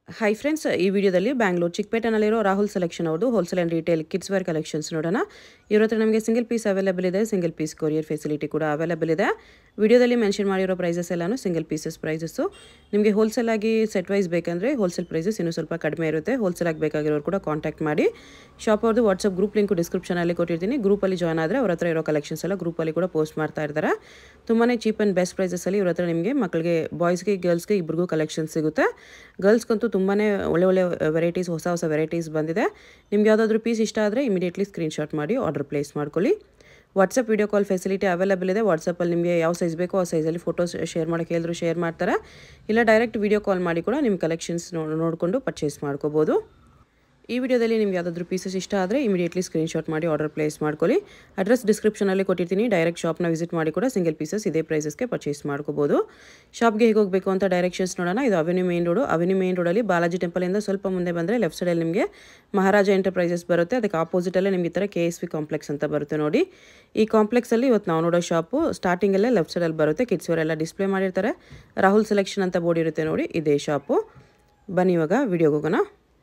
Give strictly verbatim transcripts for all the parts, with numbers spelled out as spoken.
Hi friends, ಈ ವಿಡಿಯೋದಲ್ಲಿ ಬ್ಯಾಂಗ್ಳೂರು ಚಿಕ್ಕಪೇಟೆನಲ್ಲಿರೋ ರಾಹುಲ್ ಸೆಲೆಕ್ಷನ್ ಅವ್ರದ್ದು wholesale and retail kids wear collections ನೋಡೋಣ. ಇವ್ರ ಹತ್ರ ನಮಗೆ ಸಿಂಗಲ್ ಪೀಸ್ ಅವೈಲೇಬಲ್ ಇದೆ, ಸಿಂಗಲ್ ಪೀಸ್ ಕೊರಿಯರ್ ಫೆಸಿಲಿಟಿ ಕೂಡ ಅವೈಲೇಬಲ್ ಇದೆ. ವಿಡಿಯೋದಲ್ಲಿ ಮೆನ್ಷನ್ ಮಾಡಿರೋ ಪ್ರೈಸಸ್ ಎಲ್ಲಾನು ಸಿಂಗಲ್ ಪೀಸಸ್ ಪ್ರೈಸಸ್ಸು. ನಿಮಗೆ ಹೋಲ್ಸೇಲ್ ಆಗಿ ಸೆಟ್ ವೈಸ್ ಬೇಕಂದರೆ ಹೋಲ್ಸೇಲ್ ಪ್ರೈಸಸ್ ಇನ್ನೂ ಸ್ವಲ್ಪ ಕಡಿಮೆ ಇರುತ್ತೆ. ಹೋಲ್ಸೇಲ್ ಆಗಿ ಬೇಕಾಗಿರೋರು ಕೂಡ ಕಾಂಟ್ಯಾಕ್ಟ್ ಮಾಡಿ. ಶಾಪ್ ಅವ್ರದ್ದು ವಾಟ್ಸಪ್ ಗ್ರೂಪ್ ಲಿಂಕು ಡಿಸ್ಕ್ರಿಪ್ಷನಲ್ಲಿ ಕೊಟ್ಟಿರ್ತೀನಿ. ಗ್ರೂಪಲ್ಲಿ ಜಾಯ್ನ್ ಆದರೆ ಅವ್ರ ಹತ್ರ ಇರೋ ಕಲೆಕ್ಷನ್ಸ್ ಎಲ್ಲ ಗ್ರೂಪಲ್ಲಿ ಕೂಡ ಪೋಸ್ಟ್ ಮಾಡ್ತಾ ಇರ್ತಾರೆ. ತುಂಬಾ ಚೀಪ್ ಆ್ಯಂಡ್ ಬೆಸ್ಟ್ ಪ್ರೈಸಸಲ್ಲಿ ಇವ್ರ ಹತ್ರ ನಿಮಗೆ ಮಕ್ಕಳಿಗೆ ಬಾಯ್ಸ್ಗೆ ಗರ್ಲ್ಸ್ಗೆ ಇಬ್ಬರಿಗೂ ಕಲೆಕ್ಷನ್ ಸಿಗುತ್ತೆ. ಗರ್ಲ್ಸ್ಗಂತೂ ತುಂಬಾ ಒಳ್ಳೆ ಒಳ್ಳೆ ವೆರೈಟೀಸ್, ಹೊಸ ಹೊಸ ವೆರೈಟೀಸ್ ಬಂದಿದೆ. ನಿಮ್ಗೆ ಯಾವುದಾದ್ರೂ ಪೀಸ್ ಇಷ್ಟ ಆದರೆ ಇಮಿಡಿಯೇಟ್ಲಿ ಸ್ಕ್ರೀನ್ಶಾಟ್ ಮಾಡಿ ಆರ್ಡರ್ ಪ್ಲೇಸ್ ಮಾಡ್ಕೊಳ್ಳಿ. WhatsApp video call facility available ಇದೆ. ವಾಟ್ಸಪ್ಪಲ್ಲಿ ನಿಮಗೆ ಯಾವ ಸೈಜ್ ಬೇಕೋ ಆ ಸೈಜಲ್ಲಿ ಫೋಟೋಸ್ ಶೇರ್ ಮಾಡೋಕ್ಕೆ ಹೇಳಿದ್ರು ಶೇರ್ ಮಾಡ್ತಾರೆ. ಇಲ್ಲ ಡೈರೆಕ್ಟ್ ವಿಡಿಯೋ ಕಾಲ್ ಮಾಡಿ ಕೂಡ ನಿಮ್ಮ ಕಲೆಕ್ಷನ್ಸ್ ನೋಡಿಕೊಂಡು ಪರ್ಚೇಸ್ ಮಾಡ್ಕೋಬೋದು. ಈ ವಿಡಿಯೋದಲ್ಲಿ ನಿಮ್ಗೆ ಯಾವುದಾದ್ರೂ ಪೀಸಸ್ ಇಷ್ಟ ಆದರೆ ಇಮಿಡಿಯೇಟ್ಲಿ ಸ್ಕ್ರೀನ್ಶಾಟ್ ಮಾಡಿ ಆರ್ಡರ್ ಪ್ಲೇಸ್ ಮಾಡ್ಕೊಳ್ಳಿ. ಅಡ್ರೆಸ್ ಡಿಸ್ಕ್ರಿಪ್ಷನಲ್ಲಿ ಕೊಟ್ಟಿರ್ತೀನಿ. ಡೈರೆಕ್ಟ್ ಶಾಪ್ನ ವಿಸಿಟ್ ಮಾಡಿ ಕೂಡ ಸಿಂಗಲ್ ಪೀಸಸ್ ಇದೇ ಪ್ರೈಸಸ್ಗೆ ಪರ್ಚೇಸ್ ಮಾಡ್ಕೋಬೋದು. ಶಾಪ್ಗೆ ಹೇಗೆ ಹೋಗಬೇಕು ಅಂತ ಡೈರೆಕ್ಷನ್ಸ್ ನೋಡೋಣ. ಇದು avenue main road. Avenue main ರೋಡಲ್ಲಿ ಬಾಲಾಜಿ ಟೆಂಪಲಿಂದ ಸ್ವಲ್ಪ ಮುಂದೆ ಬಂದರೆ ಲೆಫ್ಟ್ ಸೈಡಲ್ಲಿ ನಿಮಗೆ ಮಹಾರಾಜ ಎಂಟರ್ಪ್ರೈಸಸ್ ಬರುತ್ತೆ. ಅದಕ್ಕೆ ಆಪೋಸಿಟಲ್ಲೇ ನಿಮಗೆ ಈ ಥರ ಕೆ ಎಸ್ ವಿ ಕಾಂಪ್ಲೆಕ್ಸ್ ಅಂತ ಬರುತ್ತೆ ನೋಡಿ. ಈ ಕಾಂಪ್ಲೆಕ್ಸಲ್ಲಿ ಇವತ್ತು ನಾವು ನೋಡೋ ಶಾಪು ಸ್ಟಾರ್ಟಿಂಗಲ್ಲೇ ಲೆಫ್ಟ್ ಸೈಡಲ್ಲಿ ಬರುತ್ತೆ. ಕಿಡ್ಸ್ ವೇರ್ ಎಲ್ಲ ಡಿಸ್ಪ್ಲೇ ಮಾಡಿರ್ತಾರೆ. ರಾಹುಲ್ ಸೆಲೆಕ್ಷನ್ ಅಂತ ಬೋರ್ಡ್ ಇರುತ್ತೆ ನೋಡಿ, ಇದೇ ಶಾಪು. ಬನ್ನಿ ಇವಾಗ ವಿಡಿಯೋಗೆ ಹೋಗೋಣ.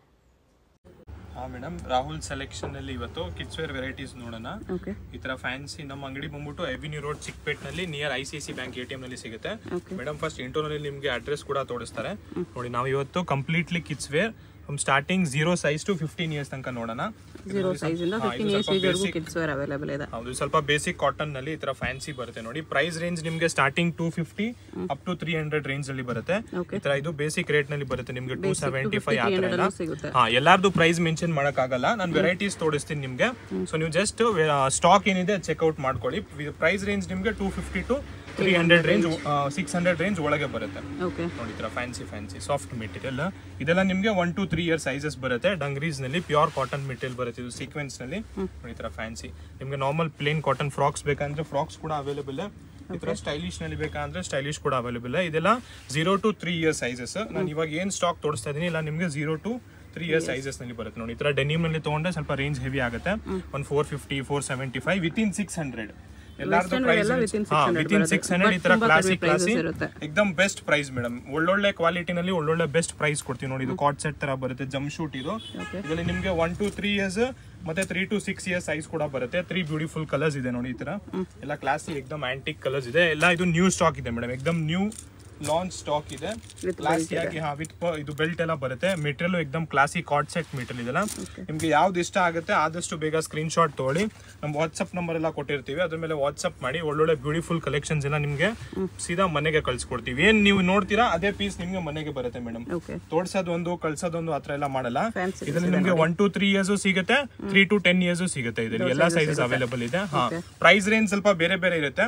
ಹಾಂ ಮೇಡಮ್, ರಾಹುಲ್ ಸೆಲೆಕ್ಷನ್ ಅಲ್ಲಿ ಇವತ್ತು ಕಿಡ್ಸ್ ವೇರ್ ವೆರೈಟೀಸ್ ನೋಡೋಣ. ಈ ತರ ಫ್ಯಾನ್ಸಿ ನಮ್ಮ ಅಂಗಡಿ ಬಂದ್ಬಿಟ್ಟು ಅವೆನ್ಯೂ ರೋಡ್ ಚಿಕ್ಕಪೇಟ್ನಲ್ಲಿ near I C C bank A T M ನಲ್ಲಿ ಸಿಗುತ್ತೆ. ಮೇಡಮ್ ಫಸ್ಟ್ ಇಂಟರ್ನಲ್ಲಿ ನಿಮಗೆ ಅಡ್ರೆಸ್ ಕೂಡ ತೋರಿಸ್ತಾರೆ ನೋಡಿ. ನಾವು ಇವತ್ತು completely kids wear from starting zero size to fifteen years ತನಕ ನೋಡೋಣ. ಜೀರೋ ಸೈಜ್ ಇಂದ ಫಿಫ್ಟೀನ್ ಇಯರ್ಸ್ ವರೆಗೂ ಕಿಡ್ಸ್ ವೇರ್ ಅವೈಲೇಬಲ್ ಇದೆ. ಹೌದು, ಸ್ವಲ್ಪ ಬೇಸಿಕ್ ಕಾಟನ್ ನಲ್ಲಿ ಈ ತರ ಫ್ಯಾನ್ಸಿ ಬರುತ್ತೆ ನೋಡಿ. ಪ್ರೈಸ್ ರೇಂಜ್ ನಿಮಗೆ starting two fifty up to three hundred range ಅಲ್ಲಿ ಬರುತ್ತೆ. ಈ ತರ ಇದು ಬೇಸಿಕ್ ರೇಟ್ ನಲ್ಲಿ ಬರುತ್ತೆ ನಿಮಗೆ. ಟೂ ಸೆವೆಂಟಿ ಫೈವ್ ಆ ತರ ಎಲ್ಲ. ಹಾ, ಎಲ್ಲಾರ್ದು ಪ್ರೈಸ್ ಮೆನ್ಷನ್ ಮಾಡಕ್ ಆಗಲ್ಲ. ನಾನು ವೆರೈಟೀಸ್ ತೋರಿಸ್ತೀನಿ ನಿಮ್ಗೆ. ಸೊ ನೀವು ಜಸ್ಟ್ ಸ್ಟಾಕ್ ಏನಿದೆ ಚೆಕ್ಔಟ್ ಮಾಡ್ಕೊಳ್ಳಿ. ಪ್ರೈಸ್ ರೇಂಜ್ ನಿಮ್ಗೆ two fifty to three hundred range, six hundred range ಒಳಗೆ ಬರುತ್ತೆ ನೋಡಿ. ಈ ತರ ಫ್ಯಾನ್ಸಿ ಫ್ಯಾನ್ಸಿ ಸಾಫ್ಟ್ ಮೆಟೀರಿಯಲ್ ಇದೆಲ್ಲ ನಿಮ್ಗೆ one to three year sizes ಬರುತ್ತೆ. ಡಂಗ್ರೀಸ್ ನಲ್ಲಿ ಪ್ಯೂರ್ ಕಾಟನ್ ಮೆಟೀರಿಯಲ್ ಬರುತ್ತೆ. ಇದು ಸೀಕ್ವೆನ್ಸ್ ನಲ್ಲಿ ನೋಡಿ. ಈ ತರ ಫ್ಯಾನ್ಸಿ ನಿಮ್ಗೆ ನಾರ್ಮಲ್ ಪ್ಲೇನ್ ಕಾಟನ್ ಫ್ರಾಕ್ಸ್ ಬೇಕಂದ್ರೆ ಫ್ರಾಕ್ಸ್ ಕೂಡ ಅವೈಲೇಬಲ್. ಈ ತರ ಸ್ಟೈಲಿಶ್ ನಲ್ಲಿ ಬೇಕಂದ್ರೆ ಸ್ಟೈಲಿಶ್ ಕೂಡ ಅವೈಲೇಬಲ್. ಇದೆಲ್ಲ zero to three year sizes. ನಾನು ಇವಾಗ ಏನ್ ಸ್ಟಾಕ್ ತೋರಿಸ್ತಾ ಇದೀನಿ ಇಲ್ಲ ನಿಮ್ಗೆ zero to three year sizes ನಲ್ಲಿ ಬರುತ್ತೆ ನೋಡಿ. ಈ ತರ ಡೆನಿಮ್ ನಲ್ಲಿ ತಗೊಂಡ್ರೆ ಸ್ವಲ್ಪ ರೇಂಜ್ ಹೆವಿ ಆಗುತ್ತೆ. One four fifty four seventy five within six hundred ಎಲ್ಲಾರ್ದು ಪ್ರೈಸ್ ವಿತಿನ್ ಸಿಕ್ಸ್ ಹಂಡ್ರೆಡ್. ಈ ತರ ಕ್ಲಾಸಿ ಕ್ಲಾಸಿ ಎಕ್ದಮ್ ಬೆಸ್ಟ್ ಪ್ರೈಸ್ ಮೇಡಮ್. ಒಳ್ಳೊಳ್ಳೆ ಕ್ವಾಲಿಟಿನಲ್ಲಿ ಒಳ್ಳೊಳ್ಳೆ ಬೆಸ್ಟ್ ಪ್ರೈಸ್ ಕೊಡ್ತೀವಿ ನೋಡಿ. ಇದು ಕಾಟ್ ಸೆಟ್ ತರ ಬರುತ್ತೆ, ಜಂಪ್ ಶೂಟ್. ಇದು ಇದರಲ್ಲಿ ನಿಮ್ಗೆ ಒನ್ ಟು ತ್ರೀ ಇಯರ್ಸ್ ಮತ್ತೆ three to six years size ಕೂಡ ಬರುತ್ತೆ. ತ್ರೀ ಬ್ಯೂಟಿಫುಲ್ ಕಲರ್ಸ್ ಇದೆ ನೋಡಿ. ಈ ತರ ಎಲ್ಲ ಕ್ಲಾಸಿ ಎಕ್ದಮ್ ಆಂಟಿಕ್ ಕಲರ್ಸ್ ಇದೆ. ಎಲ್ಲ ಇದು ನ್ಯೂ ಸ್ಟಾಕ್ ಇದೆ ಮೇಡಮ್. ಎಕ್ದಮ್ ನ್ಯೂ ಲಾಂಚ್ ಸ್ಟಾಕ್ ಇದೆ. ಕ್ಲಾಸಿಯಾಗಿ ಹಾ ವಿತ್ ಇದು ಬೆಲ್ಟ್ ಎಲ್ಲ ಬರುತ್ತೆ. ಮೆಟೀರಿಯಲ್ ಎಕ್ದಮ್ ಕ್ಲಾಸಿ ಕಾರ್ಡ್ ಸೆಟ್ ಮೆಟೀರಿಯಲ್ ಇದೆಲ್ಲ. ನಿಮ್ಗೆ ಯಾವ್ದು ಇಷ್ಟ ಆಗುತ್ತೆ ಆದಷ್ಟು ಬೇಗ ಸ್ಕ್ರೀನ್ ಶಾಟ್ ತಗೊಳ್ಳಿ. ನಮ್ಮ ವಾಟ್ಸ್ಆಪ್ ನಂಬರ್ ಎಲ್ಲ ಕೊಟ್ಟಿರ್ತೀವಿ, ಅದ್ರ ಮೇಲೆ ವಾಟ್ಸ್ಆಪ್ ಮಾಡಿ. ಒಳ್ಳೊಳ್ಳೆ ಬ್ಯೂಟಿಫುಲ್ ಕಲೆಕ್ಷನ್ಸ್ ಎಲ್ಲ ನಿಮ್ಗೆ ಸೀದಾ ಮನೆಗೆ ಕಳ್ಸಿಕೊಡ್ತೀವಿ. ಏನ್ ನೀವು ನೋಡ್ತೀರಾ ಅದೇ ಪೀಸ್ ನಿಮ್ಗೆ ಮನೆಗೆ ಬರುತ್ತೆ ಮೇಡಮ್. ತೋರ್ಸೋದೊಂದು ಕಳ್ಸೋದೊಂದು ಆತರ ಎಲ್ಲ ಮಾಡಲ್ಲ. ಇದರಲ್ಲಿ ನಿಮ್ಗೆ ಒನ್ ಟು ತ್ರೀ ಇಯರ್ಸ್ ಸಿಗುತ್ತೆ, ತ್ರೀ ಟು ಟೆನ್ ಇಯರ್ಸ್ ಸಿಗುತ್ತೆ. ಇದರಲ್ಲಿ ಎಲ್ಲಾ ಸೈಜಸ್ ಅವೈಲೇಬಲ್ ಇದೆ. ಹಾ, ಪ್ರೈಸ್ ರೇಂಜ್ ಸ್ವಲ್ಪ ಬೇರೆ ಬೇರೆ ಇರುತ್ತೆ.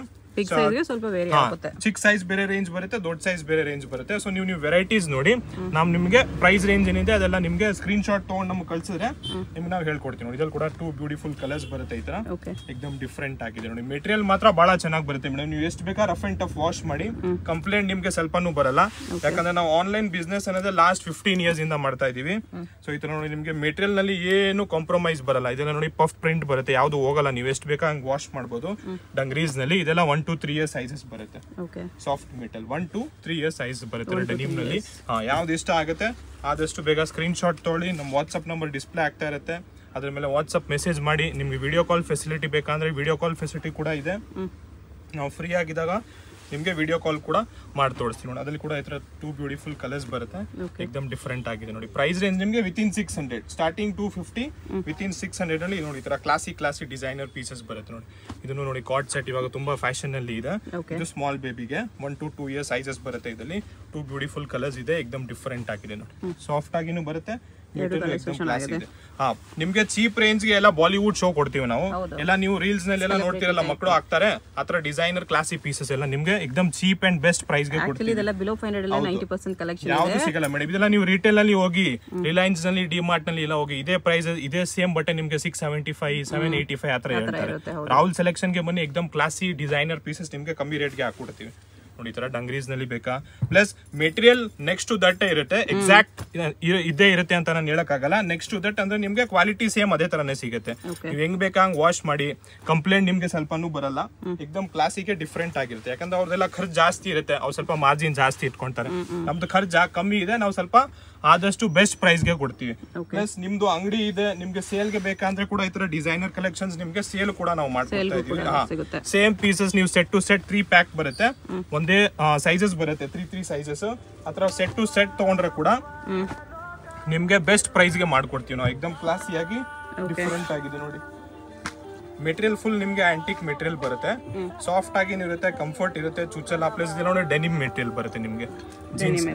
ಚಿಕ್ಕ ಸೈಜ್ ಬೇರೆ ರೇಂಜ್ ಬರುತ್ತೆ, ದೊಡ್ಡ ಸೈಜ್ ಬೇರೆ ರೇಂಜ್ ಬರುತ್ತೆ. ಸೊ ನೀವು ನೀವು ವೆರೈಟೀಸ್ ನೋಡಿ. ನಾವು ನಿಮ್ಗೆ ಪ್ರೈಸ್ ರೇಂಜ್ ಏನಿದೆ ಅದೆಲ್ಲ ನಿಮ್ಗೆ ಸ್ಕ್ರೀನ್ ಶಾಟ್ ತಗೊಂಡು ನಮ್ಗೆ ಕಳ್ಸಿದ್ರೆ ನಿಮ್ಗೆ ನಾವು ಹೇಳ್ಕೊಡ್ತೀವಿ ನೋಡಿ. ಇದ್ರಲ್ಲಿ ಕೂಡ ಟೂ ಬ್ಯೂಟಿಫುಲ್ ಕಲರ್ಸ್ ಬರುತ್ತೆ. ಈ ತರ ಎಕ್ದಮ್ ಡಿಫ್ರೆಂಟ್ ಆಗಿದೆ ನೋಡಿ. ಮೆಟೀರಿಯಲ್ ಮಾತ್ರ ಬಹಳ ಚೆನ್ನಾಗಿ ಬರುತ್ತೆ ಮೇಡಮ್. ನೀವು ಎಷ್ಟು ಬೇಕಾದ್ರೆ ರಫ್ ಅಂಡ್ ಟಫ್ ವಾಶ್ ಮಾಡಿ, ಕಂಪ್ಲೇಂಟ್ ನಿಮ್ಗೆ ಸ್ವಲ್ಪನೂ ಬರಲ್ಲ. ಯಾಕಂದ್ರೆ ನಾವು ಆನ್ಲೈನ್ ಬಿಸ್ನೆಸ್ ಅನ್ನೋದು ಲಾಸ್ಟ್ ಫಿಫ್ಟೀನ್ ಇಯರ್ಸ್ ಇಂದ ಮಾಡ್ತಾ ಇದೀವಿ. ಸೊ ಈ ತರ ನೋಡಿ ನಿಮ್ಗೆ ಮೆಟೀರಿಯಲ್ ನಲ್ಲಿ ಏನು ಕಾಂಪ್ರಮೈಸ್ ಬರಲ್ಲ. ಇದೆಲ್ಲ ನೋಡಿ ಪಫ್ ಪ್ರಿಂಟ್ ಬರುತ್ತೆ, ಯಾವ್ದು ಹೋಗಲ್ಲ. ನೀವು ಎಷ್ಟು ಬೇಕಾ ಹಂಗೆ ವಾಶ್ ಮಾಡಬಹುದು. ಡಂಗ್ರೀಸ್ ನಲ್ಲಿ ಇದೆಲ್ಲ one to three years sizes ಬರುತ್ತೆ. Soft metal one to three years size ಬರುತ್ತೆ ಡೆನಿಮ್ ನಲ್ಲಿ. ಯಾವ್ದು ಇಷ್ಟ ಆಗುತ್ತೆ ಆದಷ್ಟು ಬೇಗ ಸ್ಕ್ರೀನ್ ಶಾಟ್ ತೊಗೊಳ್ಳಿ. ನಮ್ಮ ವಾಟ್ಸ್ಆಪ್ ನಂಬರ್ ಡಿಸ್ಪ್ಲೇ ಆಗ್ತಾ ಇರುತ್ತೆ, ಅದ್ರ ಮೇಲೆ ವಾಟ್ಸ್ಆಪ್ ಮೆಸೇಜ್ ಮಾಡಿ. ನಿಮ್ಗೆ ವಿಡಿಯೋ ಕಾಲ್ ಫೆಸಿಲಿಟಿ ಬೇಕಂದ್ರೆ ವಿಡಿಯೋ ಕಾಲ್ ಫೆಸಿಲಿಟಿ ಕೂಡ ಇದೆ. ನಾವು ಫ್ರೀ ಆಗಿದ್ದಾಗ ನಿಮ್ಗೆ ವಿಡಿಯೋ ಕಾಲ್ ಕೂಡ ಮಾಡಿ ತೋರಿಸ್ತೀವಿ ನೋಡಿ. ಅದ್ರಲ್ಲಿ ಕೂಡ ಈ ತರ ಟೂ ಬ್ಯೂಟಿಫುಲ್ ಕಲರ್ಸ್ ಬರುತ್ತೆ. ಎಕ್ದಮ್ ಡಿಫ್ರೆಂಟ್ ಆಗಿದೆ ನೋಡಿ. ಪ್ರೈಸ್ ರೇಂಜ್ ನಿಮ್ಗೆ within six hundred starting two fifty within six hundred ಅಲ್ಲಿ ನೋಡಿ. ಈ ತರ ಕ್ಲಾಸಿ ಕ್ಲಾಸಿ ಡಿಸೈನರ್ ಪೀಸಸ್ ಬರುತ್ತೆ ನೋಡಿ. ಇದನ್ನು ನೋಡಿ ಕಾರ್ಡ್ ಸೆಟ್ ಇವಾಗ ತುಂಬಾ ಫ್ಯಾಷನ್ ಅಲ್ಲಿ ಇದೆ. ಇದು ಸ್ಮಾಲ್ ಬೇಬಿಗೆ one to two year sizes ಬರುತ್ತೆ. ಇದರಲ್ಲಿ ಟೂ ಬ್ಯೂಟಿಫುಲ್ ಕಲರ್ಸ್ ಇದೆ. ಎಕ್ದಮ್ ಡಿಫ್ರೆಂಟ್ ಆಗಿದೆ ನೋಡಿ. ಸಾಫ್ಟ್ ಆಗಿನೂ ಬರುತ್ತೆ. ಹಾ, ನಿಮ್ಗೆ ಚೀಪ್ ರೇಂಜ್ ಗೆ ಎಲ್ಲ ಬಾಲಿವುಡ್ ಶೋ ಕೊಡ್ತೀವಿ ನಾವು. ಎಲ್ಲ ನೀವು ರೀಲ್ಸ್ ನಲ್ಲಿ ಎಲ್ಲ ನೋಡ್ತಿರಲ್ಲ, ಮಕ್ಕಳು ಹಾಕ್ತಾರೆ ಆತರ ಡಿಸೈನರ್ ಕ್ಲಾಸಿ ಪೀಸಸ್ ಎಲ್ಲ ನಿಮ್ಗೆ ಎಕ್ದಮ್ ಚೀಪ್ ಅಂಡ್ ಬೆಸ್ಟ್ ಪ್ರೈಸ್ ಗೆ ಕೊಡ್ತೀವಿ. ಯಾವ್ದು ಸಿಗಲ್ಲ ಮೇಡಮ್. ಇದೆಲ್ಲ ನೀವು ರಿಟೇಲ್ ಅಲ್ಲಿ ಹೋಗಿ, ರಿಲಯನ್ಸ್ ನಲ್ಲಿ, ಡಿ ಮಾರ್ಟ್ ನಲ್ಲಿ ಎಲ್ಲ ಹೋಗಿ ಇದೇ ಪ್ರೈಸ್, ಇದೇ ಸೇಮ್ ಬಟ್ಟೆ ನಿಮ್ಗೆ six seventy five seven eighty five ಆತರ ಹೇಳ್ತಾರೆ. ರಾಹುಲ್ ಸೆಲೆಕ್ಷನ್ ಗೆ ಬನ್ನಿ, ಎಕ್ದಮ್ ಕ್ಲಾಸಿ ಡಿಸೈನರ್ ಪೀಸಸ್ ನಿಮ್ಗೆ ಕಮ್ಮಿ ರೇಟ್ ಗೆ ಹಾಕೊಡ್ತೀವಿ ನೋಡಿ. ಈ ತರ ಡಂಗ್ರೀಸ್ ನಲ್ಲಿ ಬೇಕಾ, plus material next to that ಇರುತ್ತೆ. ಎಕ್ಸಾಕ್ಟ್ ಇದೇ ಇರುತ್ತೆ ಅಂತ ನಾನು ಹೇಳಕ್ ಆಗಲ್ಲ. ನೆಕ್ಸ್ಟ್ ಟು ದಟ್ ಅಂದ್ರೆ ನಿಮ್ಗೆ ಕ್ವಾಲಿಟಿ ಸೇಮ್ ಅದೇ ತರನೇ ಸಿಗುತ್ತೆ. ನೀವು ಹೆಂಗ್ ಬೇಕಾ ಹಂಗ್ ವಾಶ್ ಮಾಡಿ, ಕಂಪ್ಲೇಂಟ್ ನಿಮ್ಗೆ ಸ್ವಲ್ಪನೂ ಬರಲ್ಲ. ಎಕ್ದಮ್ ಕ್ಲಾಸಿಗೆ ಡಿಫ್ರೆಂಟ್ ಆಗಿರುತ್ತೆ. ಯಾಕಂದ್ರೆ ಅವ್ರದೆಲ್ಲ ಖರ್ಚು ಜಾಸ್ತಿ ಇರುತ್ತೆ, ಅವ್ರು ಸ್ವಲ್ಪ ಮಾರ್ಜಿನ್ ಜಾಸ್ತಿ ಇಟ್ಕೊಂತಾರೆ. ನಮ್ದು ಖರ್ಚು ಕಮ್ಮಿ ಇದೆ, ನಾವು ಸ್ವಲ್ಪ ಆದಷ್ಟು ಬೆಸ್ಟ್ ಪ್ರೈಸ್ ಗೆ ಕೊಡ್ತೀವಿ. ಪ್ಲಸ್ ನಿಮ್ದು ಅಂಗಡಿ ಇದೆ, ನಿಮ್ಗೆ ಸೇಲ್ ಗೆ ಬೇಕಂದ್ರೆ ಕೂಡ ಈ ತರ ಡಿಸೈನರ್ ಕಲೆಕ್ಷನ್ಸ್ ನಿಮ್ಗೆ ಸೇಲ್ ಕೂಡ ನಾವು ಮಾಡ್ಕೊಡ್ತಾ ಇದೀವಿ. ಸೇಮ್ ಪೀಸಸ್ ನೀವು set to set three pack ಬರುತ್ತೆ, ಒಂದೇ ಸೈಜಸ್ ಬರುತ್ತೆ, ತ್ರೀ ತ್ರೀ ಸೈಜಸ್. ಆತರ ಸೆಟ್ ಟು ಸೆಟ್ ತಗೊಂಡ್ರೆ ಕೂಡ ನಿಮ್ಗೆ ಬೆಸ್ಟ್ ಪ್ರೈಸ್ ಗೆ ಮಾಡ್ಕೊಡ್ತೀವಿ ನಾವು. ಎಕ್ದಮ್ ಕ್ಲಾಸಿಯಾಗಿ ಡಿಫರೆಂಟ್ ಆಗಿದೆ ನೋಡಿ. ಮೆಟೀರಿಯಲ್ ಫುಲ್ ನಿಮ್ಗೆ ಆಂಟಿಕ್ ಮೆಟೀರಿಯಲ್ ಬರುತ್ತೆ, ಸಾಫ್ಟ್ ಆಗಿ ಇರುತ್ತೆ, ಕಂಫರ್ಟ್ ಇರುತ್ತೆ, ಚುಚ್ಚಲ್ಲ. ಪ್ಲಸ್ ನೋಡಿ ಡೆನಿಮ್ ಮೆಟೀರಿಯಲ್ ಬರುತ್ತೆ ನಿಮ್ಗೆ, ಜೀನ್ಸ್